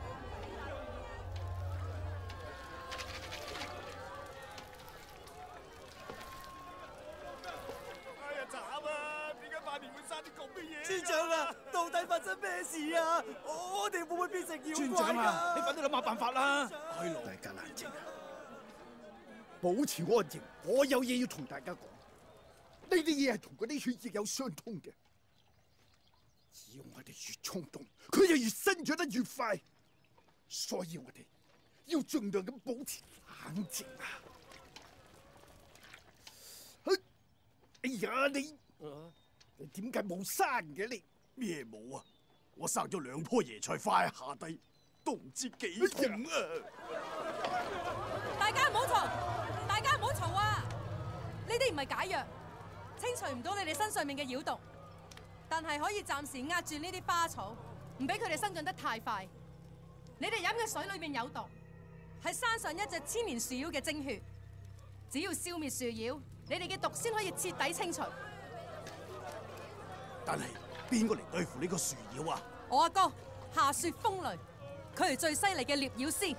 哎呀，慘啊！點解塊面會生啲咁嘅嘢？ 村長啊，到底發生咩事啊？我哋會唔會變成妖怪㗎？ 村長啊， 你快啲諗下辦法啦！ 開路，大家冷靜啊，保持安靜。我有嘢要同大家講。呢啲嘢係同嗰啲血液有相通嘅，只要我哋越衝動，佢就越生長得越快。所以我哋要盡量咁保持冷靜啊！哎呀，你你點解冇生嘅你？ 咩冇啊？我生咗兩棵椰菜花喺下低，都唔知幾痛啊！ 大家唔好嘈，大家唔好嘈啊！呢啲唔係解藥，清除唔到你哋身上面嘅妖毒，但係可以暫時壓住呢啲花草，唔俾佢哋生長得太快。你哋飲嘅水裏面有毒，係山上一隻千年樹妖嘅精血。只要消滅樹妖，你哋嘅毒先可以徹底清除。 但係邊個嚟對付呢個樹妖啊？ 我阿哥夏雪風雷，佢係最犀利嘅獵妖師。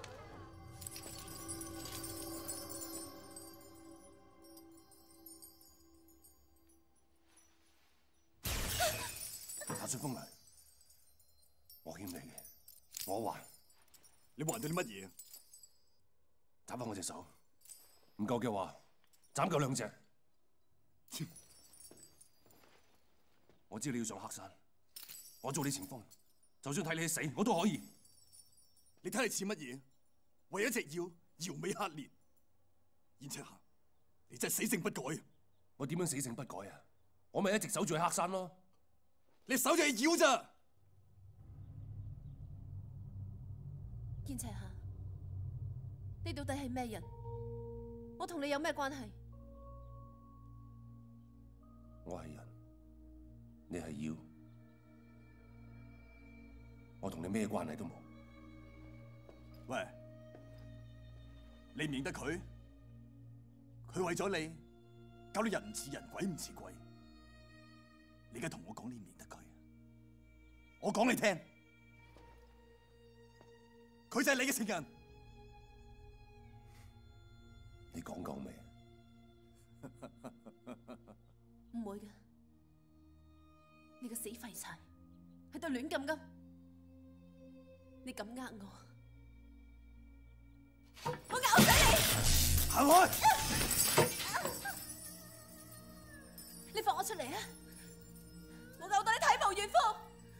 夏雪風雷，我欠你嘅，我還。 你還咗啲乜嘢？ 斬翻我隻手，唔夠嘅話，斬夠兩隻。我知你要上黑山，我做你前鋒，就算睇你死，我都可以。 你睇你似乜嘢？為一隻妖，搖尾乞憐。燕赤霞，你真係死性不改啊！ 我點樣死性不改啊？我咪一直守住喺黑山咯。 你守住係妖咋？ 燕赤霞，你到底係咩人？我同你有咩關係？ 我係人，你係妖，我同你咩關係都冇。 喂，你唔認得佢？佢為咗你，搞到人唔似人，鬼唔似鬼。你而家同我講你唔認得佢，我講你聽，佢就係你嘅情人。 你講夠未？ 唔會嘅，你個死廢柴喺度亂咁噏，你咁呃我，我咬死你！ 行開！ 你放我出嚟啊！我咬到你體無完膚！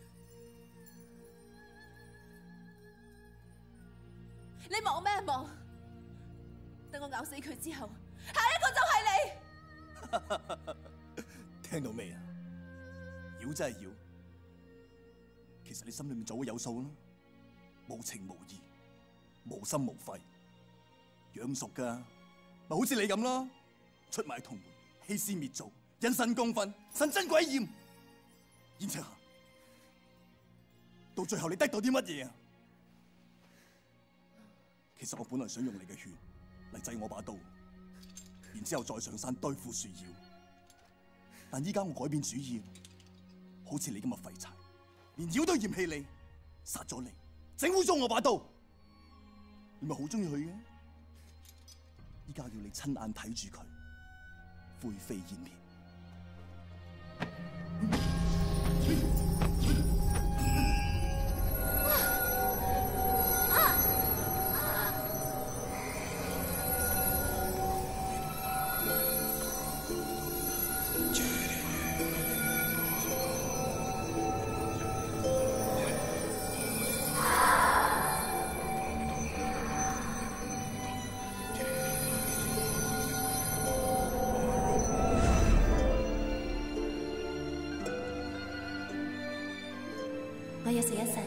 你望咩望？等我咬死佢之後，下一個就係你！ 聽到未啊？妖真係妖，其實你心裏面早會有數啦。無情無義，無心無肺，養熟噶，咪好似你咁咯，出賣同門，欺師滅祖，人神共憤，神憎鬼厭。燕赤霞，到最後你得到啲乜嘢啊？其實我本來想用你嘅血嚟製我把刀，然之後再上山對付樹妖。但依家我改變主意，好似你咁嘅廢柴，連妖都嫌棄你，殺咗你，整污糟我把刀，你咪好中意佢嘅？依家要你親眼睇住佢灰飛煙滅。 我要死一世。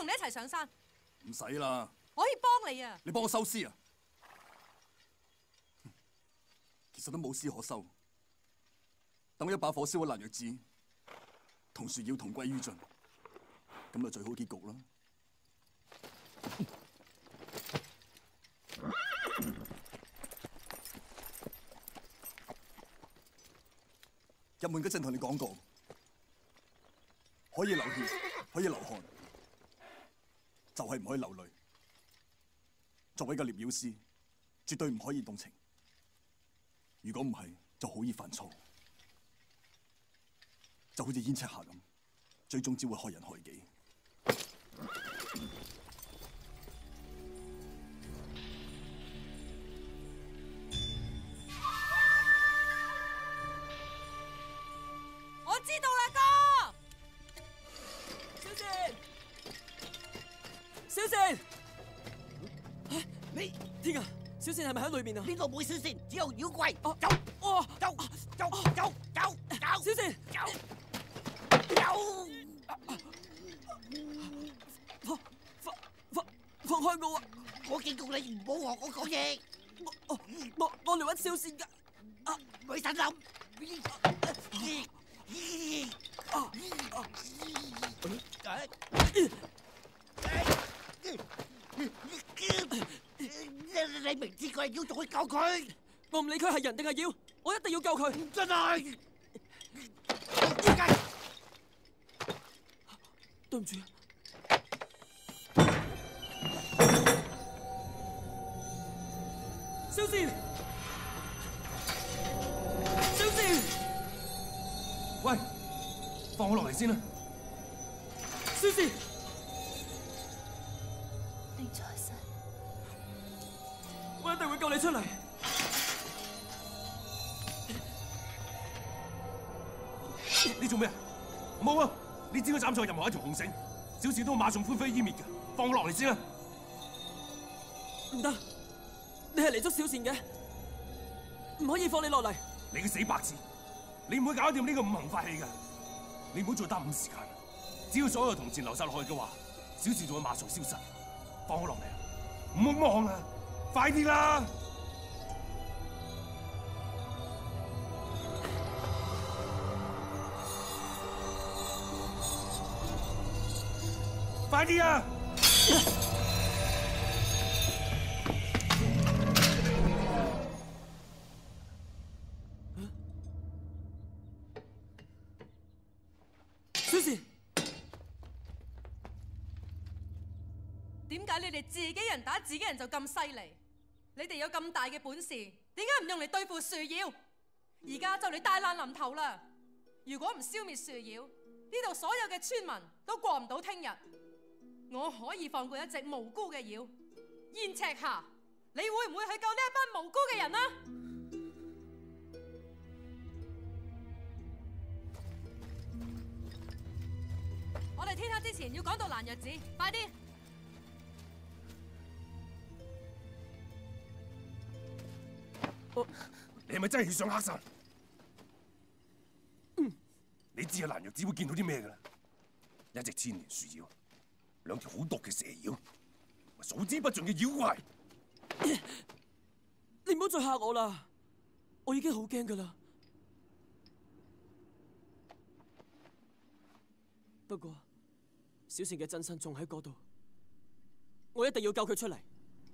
你一齊上山。 唔使啦， 我可以幫你啊！ 你幫我收屍啊？其實都冇屍可收，等我一把火燒咗蘭若寺，同樹妖同歸於盡，咁就最好結局啦。入門嗰陣同你講過，可以流血，可以流汗，就係唔可以流淚。作為一個獵妖師，絕對唔可以動情。如果唔係，就好易犯錯，就好似燕赤霞咁，最終只會害人害己。 我知道啦，哥。 小倩，小倩， 你天啊！小倩係咪喺裏面啊？ 呢度冇小倩，只有妖怪。 哦， 走， 哦， 走，走，走，走，走。 小倩， 走，走。 放放放放開我啊！ 我警告你唔好學我講嘢。 我我我嚟揾小倩㗎。 啊，咪神諗。你明知佢係妖，仲去救佢？ 我唔理佢係人定係妖，我一定要救佢。 唔真係。點解？ 對唔住。小倩，小倩， 喂，放我落嚟先啦。 小倩， 寧財神， 我一定會救你出嚟。 你做咩啊？冇啊！你只要斬錯任何一條紅繩，小倩都會馬上灰飛煙滅嘅。放我落嚟先啦。 唔得，你係嚟捉小倩嘅，唔可以放你落嚟。 你個死白痴，你唔會搞掂呢個五行法器㗎。你唔好再耽誤時間。只要所有銅錢流晒落去嘅話，小倩就會馬上消失。放我落嚟，唔好望啦，快啲啦！快啲啊！ 小倩， 點解你哋自己人打自己人就咁犀利？你哋有咁大嘅本事，點解唔用嚟對付樹妖？而家就嚟大難臨頭啦！如果唔消滅樹妖，呢度所有嘅村民都過唔到聽日。我可以放過一隻無辜嘅妖，燕赤霞，你會唔會去救呢一班無辜嘅人啊？我哋天黑之前要趕到蘭若寺，快啲！ 你係咪真係要上黑山？嗯，你知啊，蘭若寺會見到啲咩㗎啦？一隻千年樹妖。兩條好毒嘅蛇妖，數之不盡嘅妖怪。 你唔好再嚇我啦，我已經好驚噶啦。不過小倩嘅真身仲喺嗰度，我一定要救佢出嚟。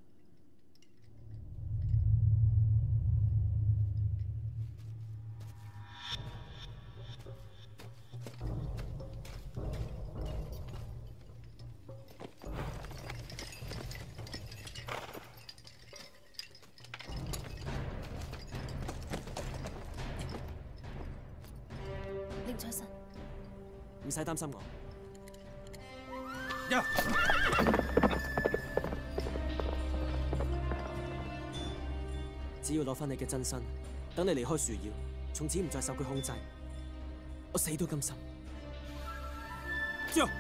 寧財神， 唔使擔心我。 呀！ 只要攞翻你嘅真身，等你離開樹妖，從此唔再受佢控制，我死都甘心。之後。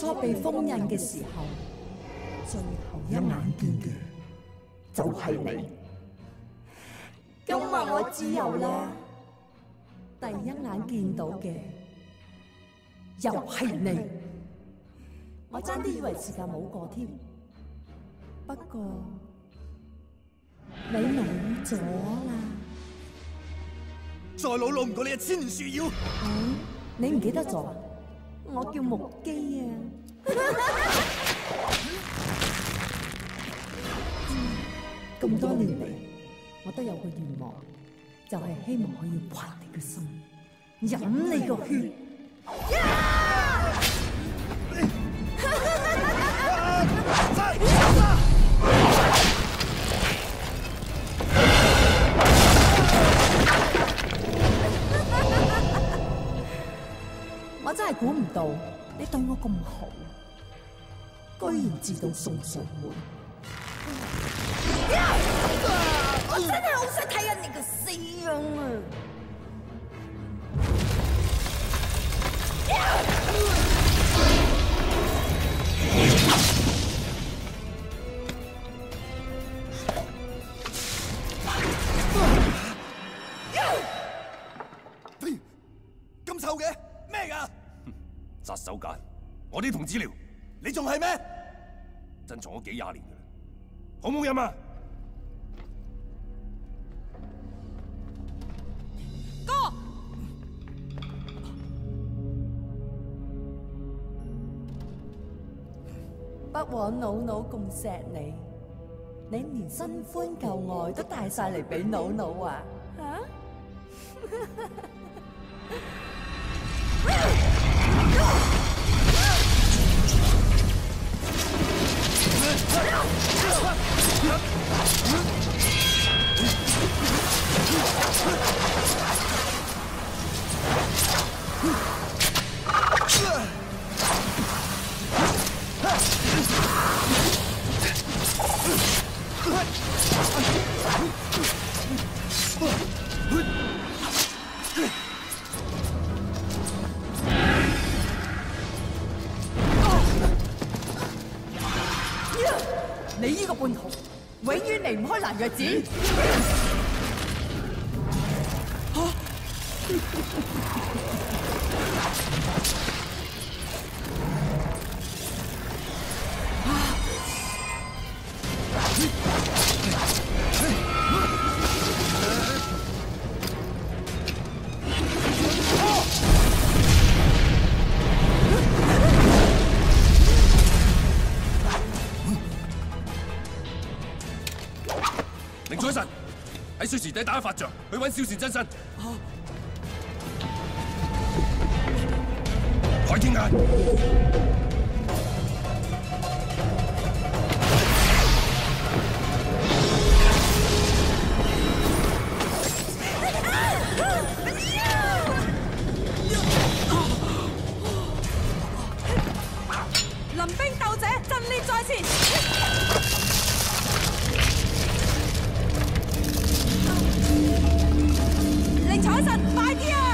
初被封印嘅時候，最後一眼見嘅就係你。今日我自由啦，第一眼見到嘅又係你。我爭啲以為時間冇過添，不過你冇咗啦。 再老老唔過你嘅千年樹妖。 嗯，你唔記得咗？我叫木基啊。咁多年嚟，我都有個願望，就係希望可以挖你嘅心，飲你個血。我真係估唔到你對我咁好，居然自動送上門。 我真係好想睇下你個死樣啊！ 咁臭嘅咩㗎？ 殺手鐧，我啲同治療， 你仲係咩？ 珍藏咗幾廿年㗎啦，好冇飲啊！ 哥， 不枉腦腦咁錫你，你連新歡舊愛都帶晒嚟俾腦腦啊！嚇？你呢個叛徒，永遠離唔開藍藥子。 寧采臣喺水池底打一發仗，去揾少善真身。海天眼。 臨兵鬥者，陣列在前。寧采臣，快啲啊！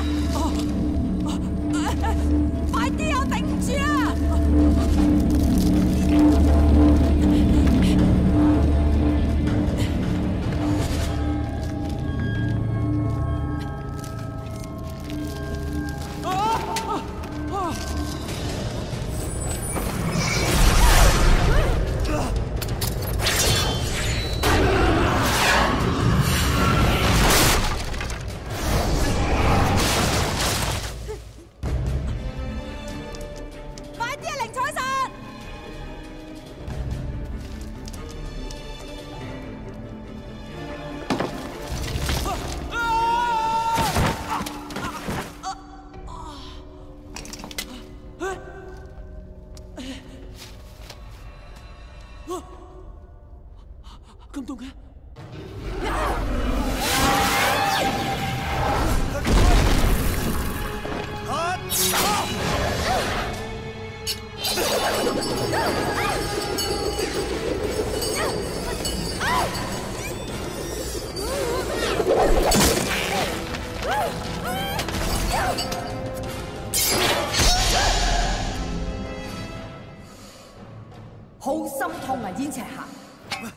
快啲啊！我頂唔住啦！ 咁凍嘅？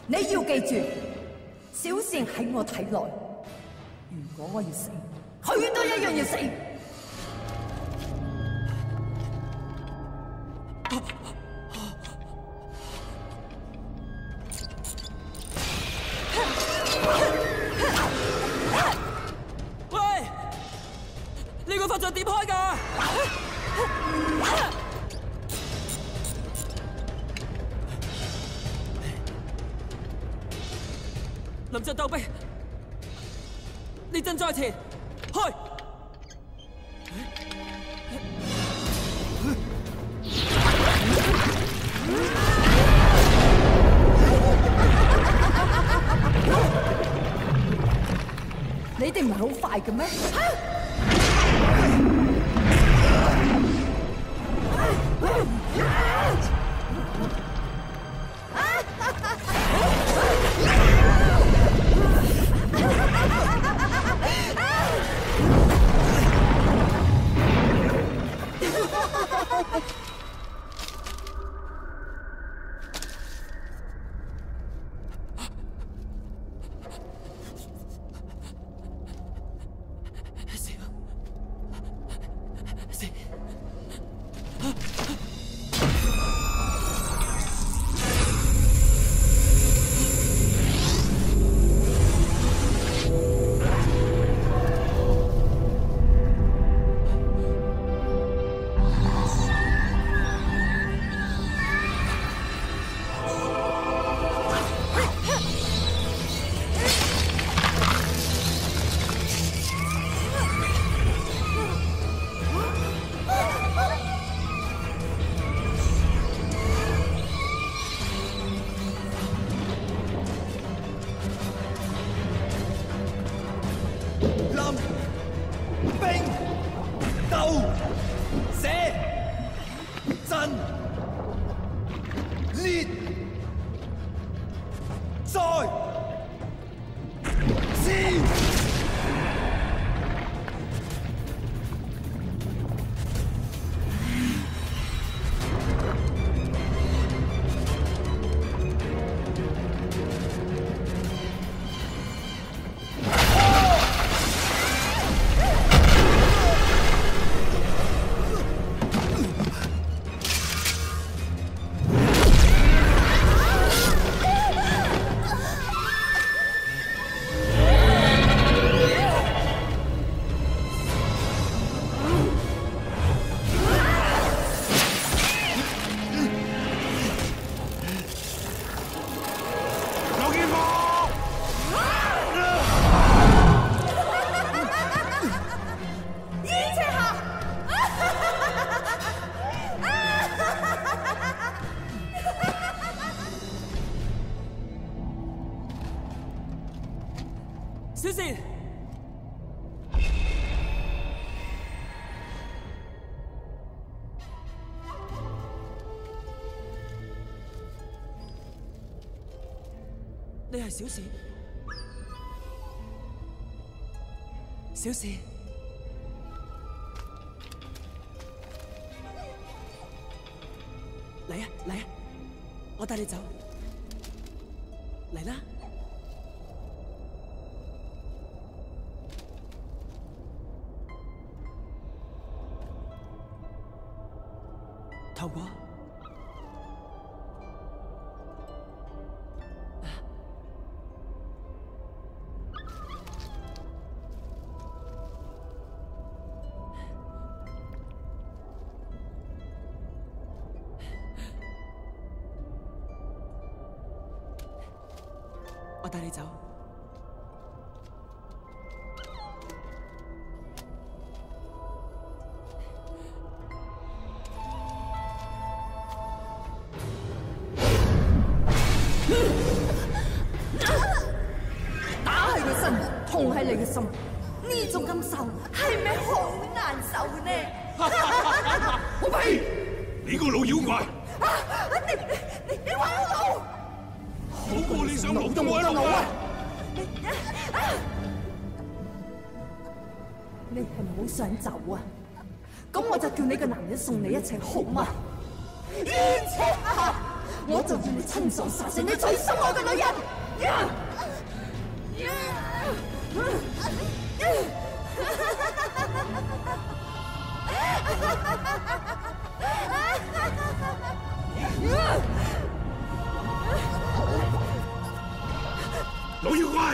你要記住，小倩喺我體內。如果我要死，佢都一樣要死。 喂，呢個法杖點開㗎？臨陣鬥兵，列陣在前，開！ 你哋唔係好快嘅咩？ 小倩，你係小倩，小倩，嚟啊嚟啊，我帶你走，嚟啦！透過我帶你走。 打係個身，痛係你嘅心，呢種感受係咪好難受呢？ 我呸！你個老妖怪！ 你你你話我老？ 好過你想老都冇得老啊！ 你係咪好想走啊？咁我就叫你個男人送你一程好嗎？燕赤啊！ 我就要你親手殺死你最心愛嘅女人！ 老妖怪！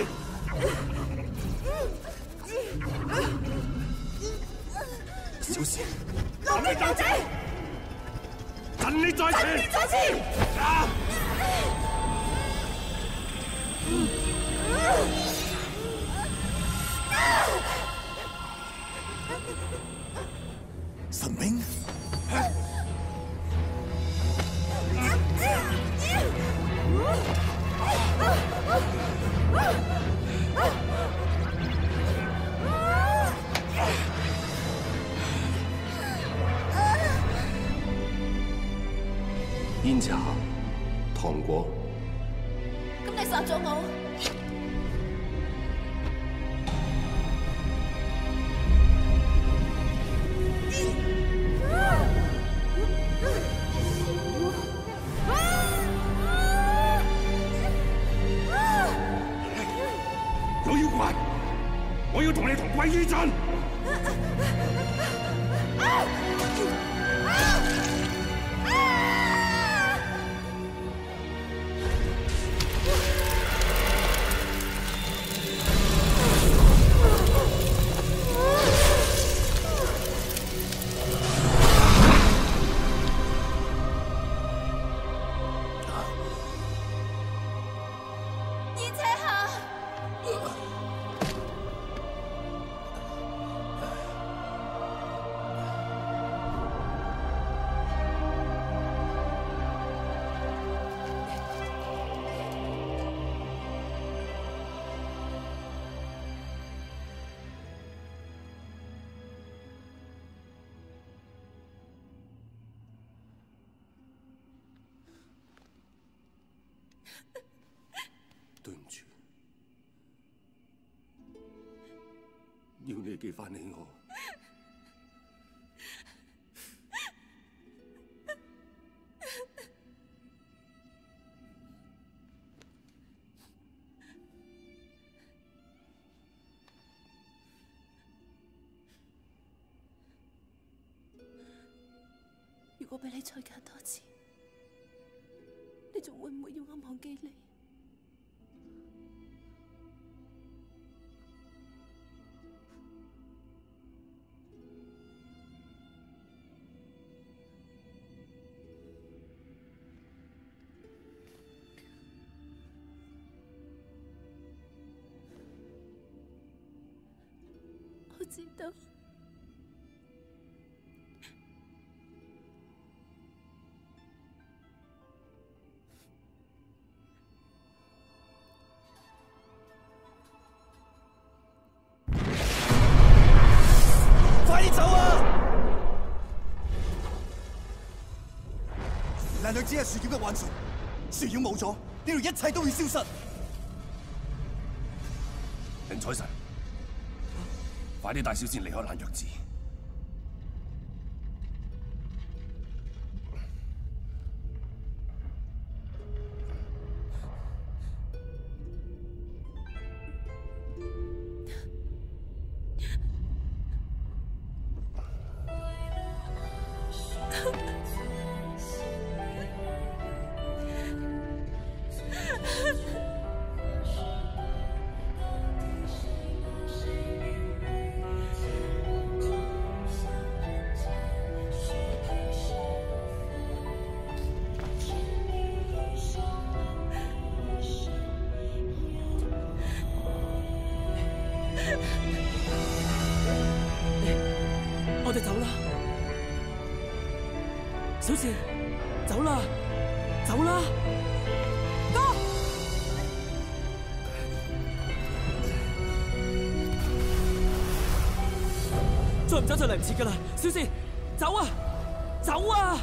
小事， 落天教子， 趁你在前， 趁你在前！ 啊！ 神兵。 煙茶、糖果。 咁你殺咗我？ 老妖怪，我要同你同歸於盡！ 對唔住，要你記翻起我。 如果俾你再揀多次，你仲會唔會要我忘記你？我知道。 快啲走啊！難道只係樹妖嘅幻術？樹妖冇咗，呢度一切都會消失。 寧采臣，快啲帶小倩離開蘭若寺。 我哋走啦，小倩，走啦，走啦，哥，再唔走就嚟唔切噶啦，小倩，走啊，走啊！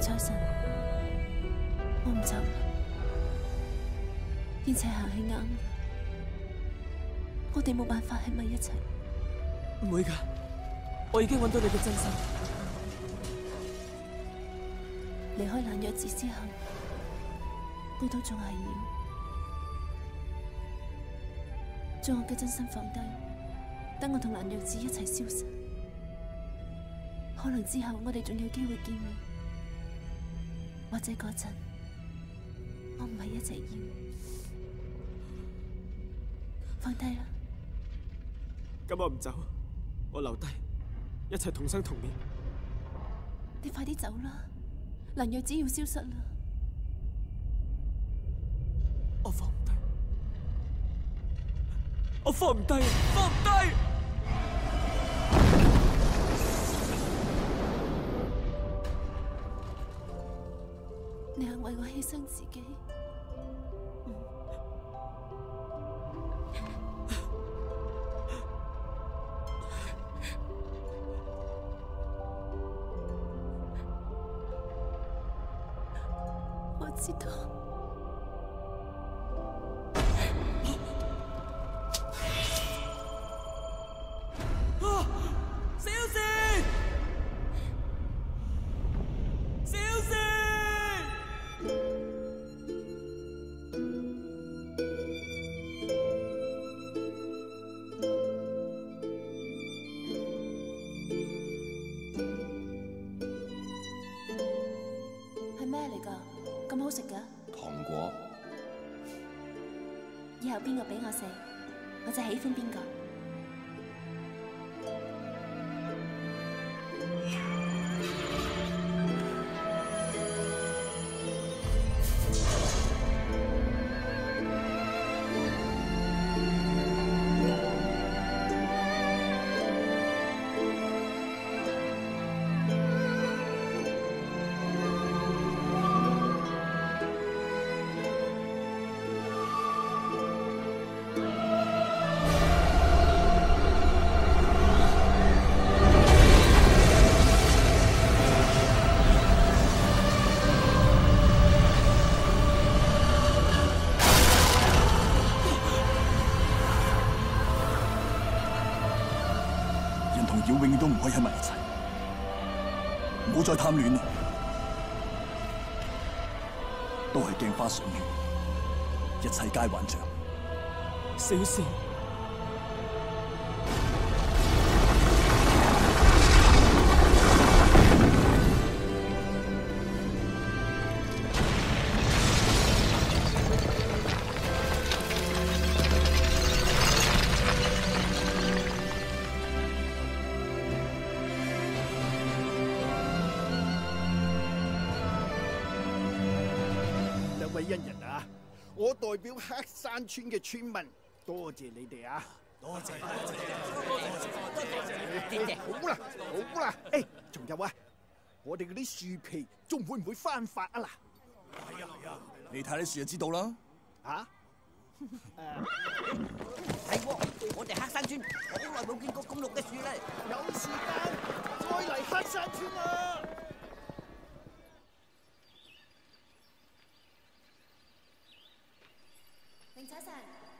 彩神，我唔走啦。燕赤行係啱嘅，我哋冇辦法喺埋一齊。 唔會㗎，我已經揾到你嘅真心。 離開蘭若寺之後，我都仲係要將我嘅真心放低，等我同蘭若寺一齊消失。可能之後我哋仲有機會見面，或者嗰陣我唔係一直要。放低啦。 咁我唔走，我留低，一齊同生同滅。 你快啲走啦，蘭若寺要消失啦。 我放唔低，我放唔低，放唔低。 你肯為我犧牲自己，嗯、我知道。 啊！小事，小事。 係咩嚟㗎？咁好食㗎？ 糖果。 以後邊個俾我食，我就喜歡邊個。 妖永遠都唔可以喺埋一齊，唔好再貪戀啦，都係鏡花水月，一切皆幻象。 小事。 恩人啊！我代表黑山村嘅村民，多謝你哋啊！多謝多謝多謝！好啦好啦，誒，仲有啊，我哋嗰啲樹皮仲會唔會翻發啊嗱？ 係啊係啊，你睇啲樹就知道啦。 嚇？ 係喎，我哋黑山村好耐冇見過咁綠嘅樹啦。 有時間再嚟黑山村啊！ 寧采臣，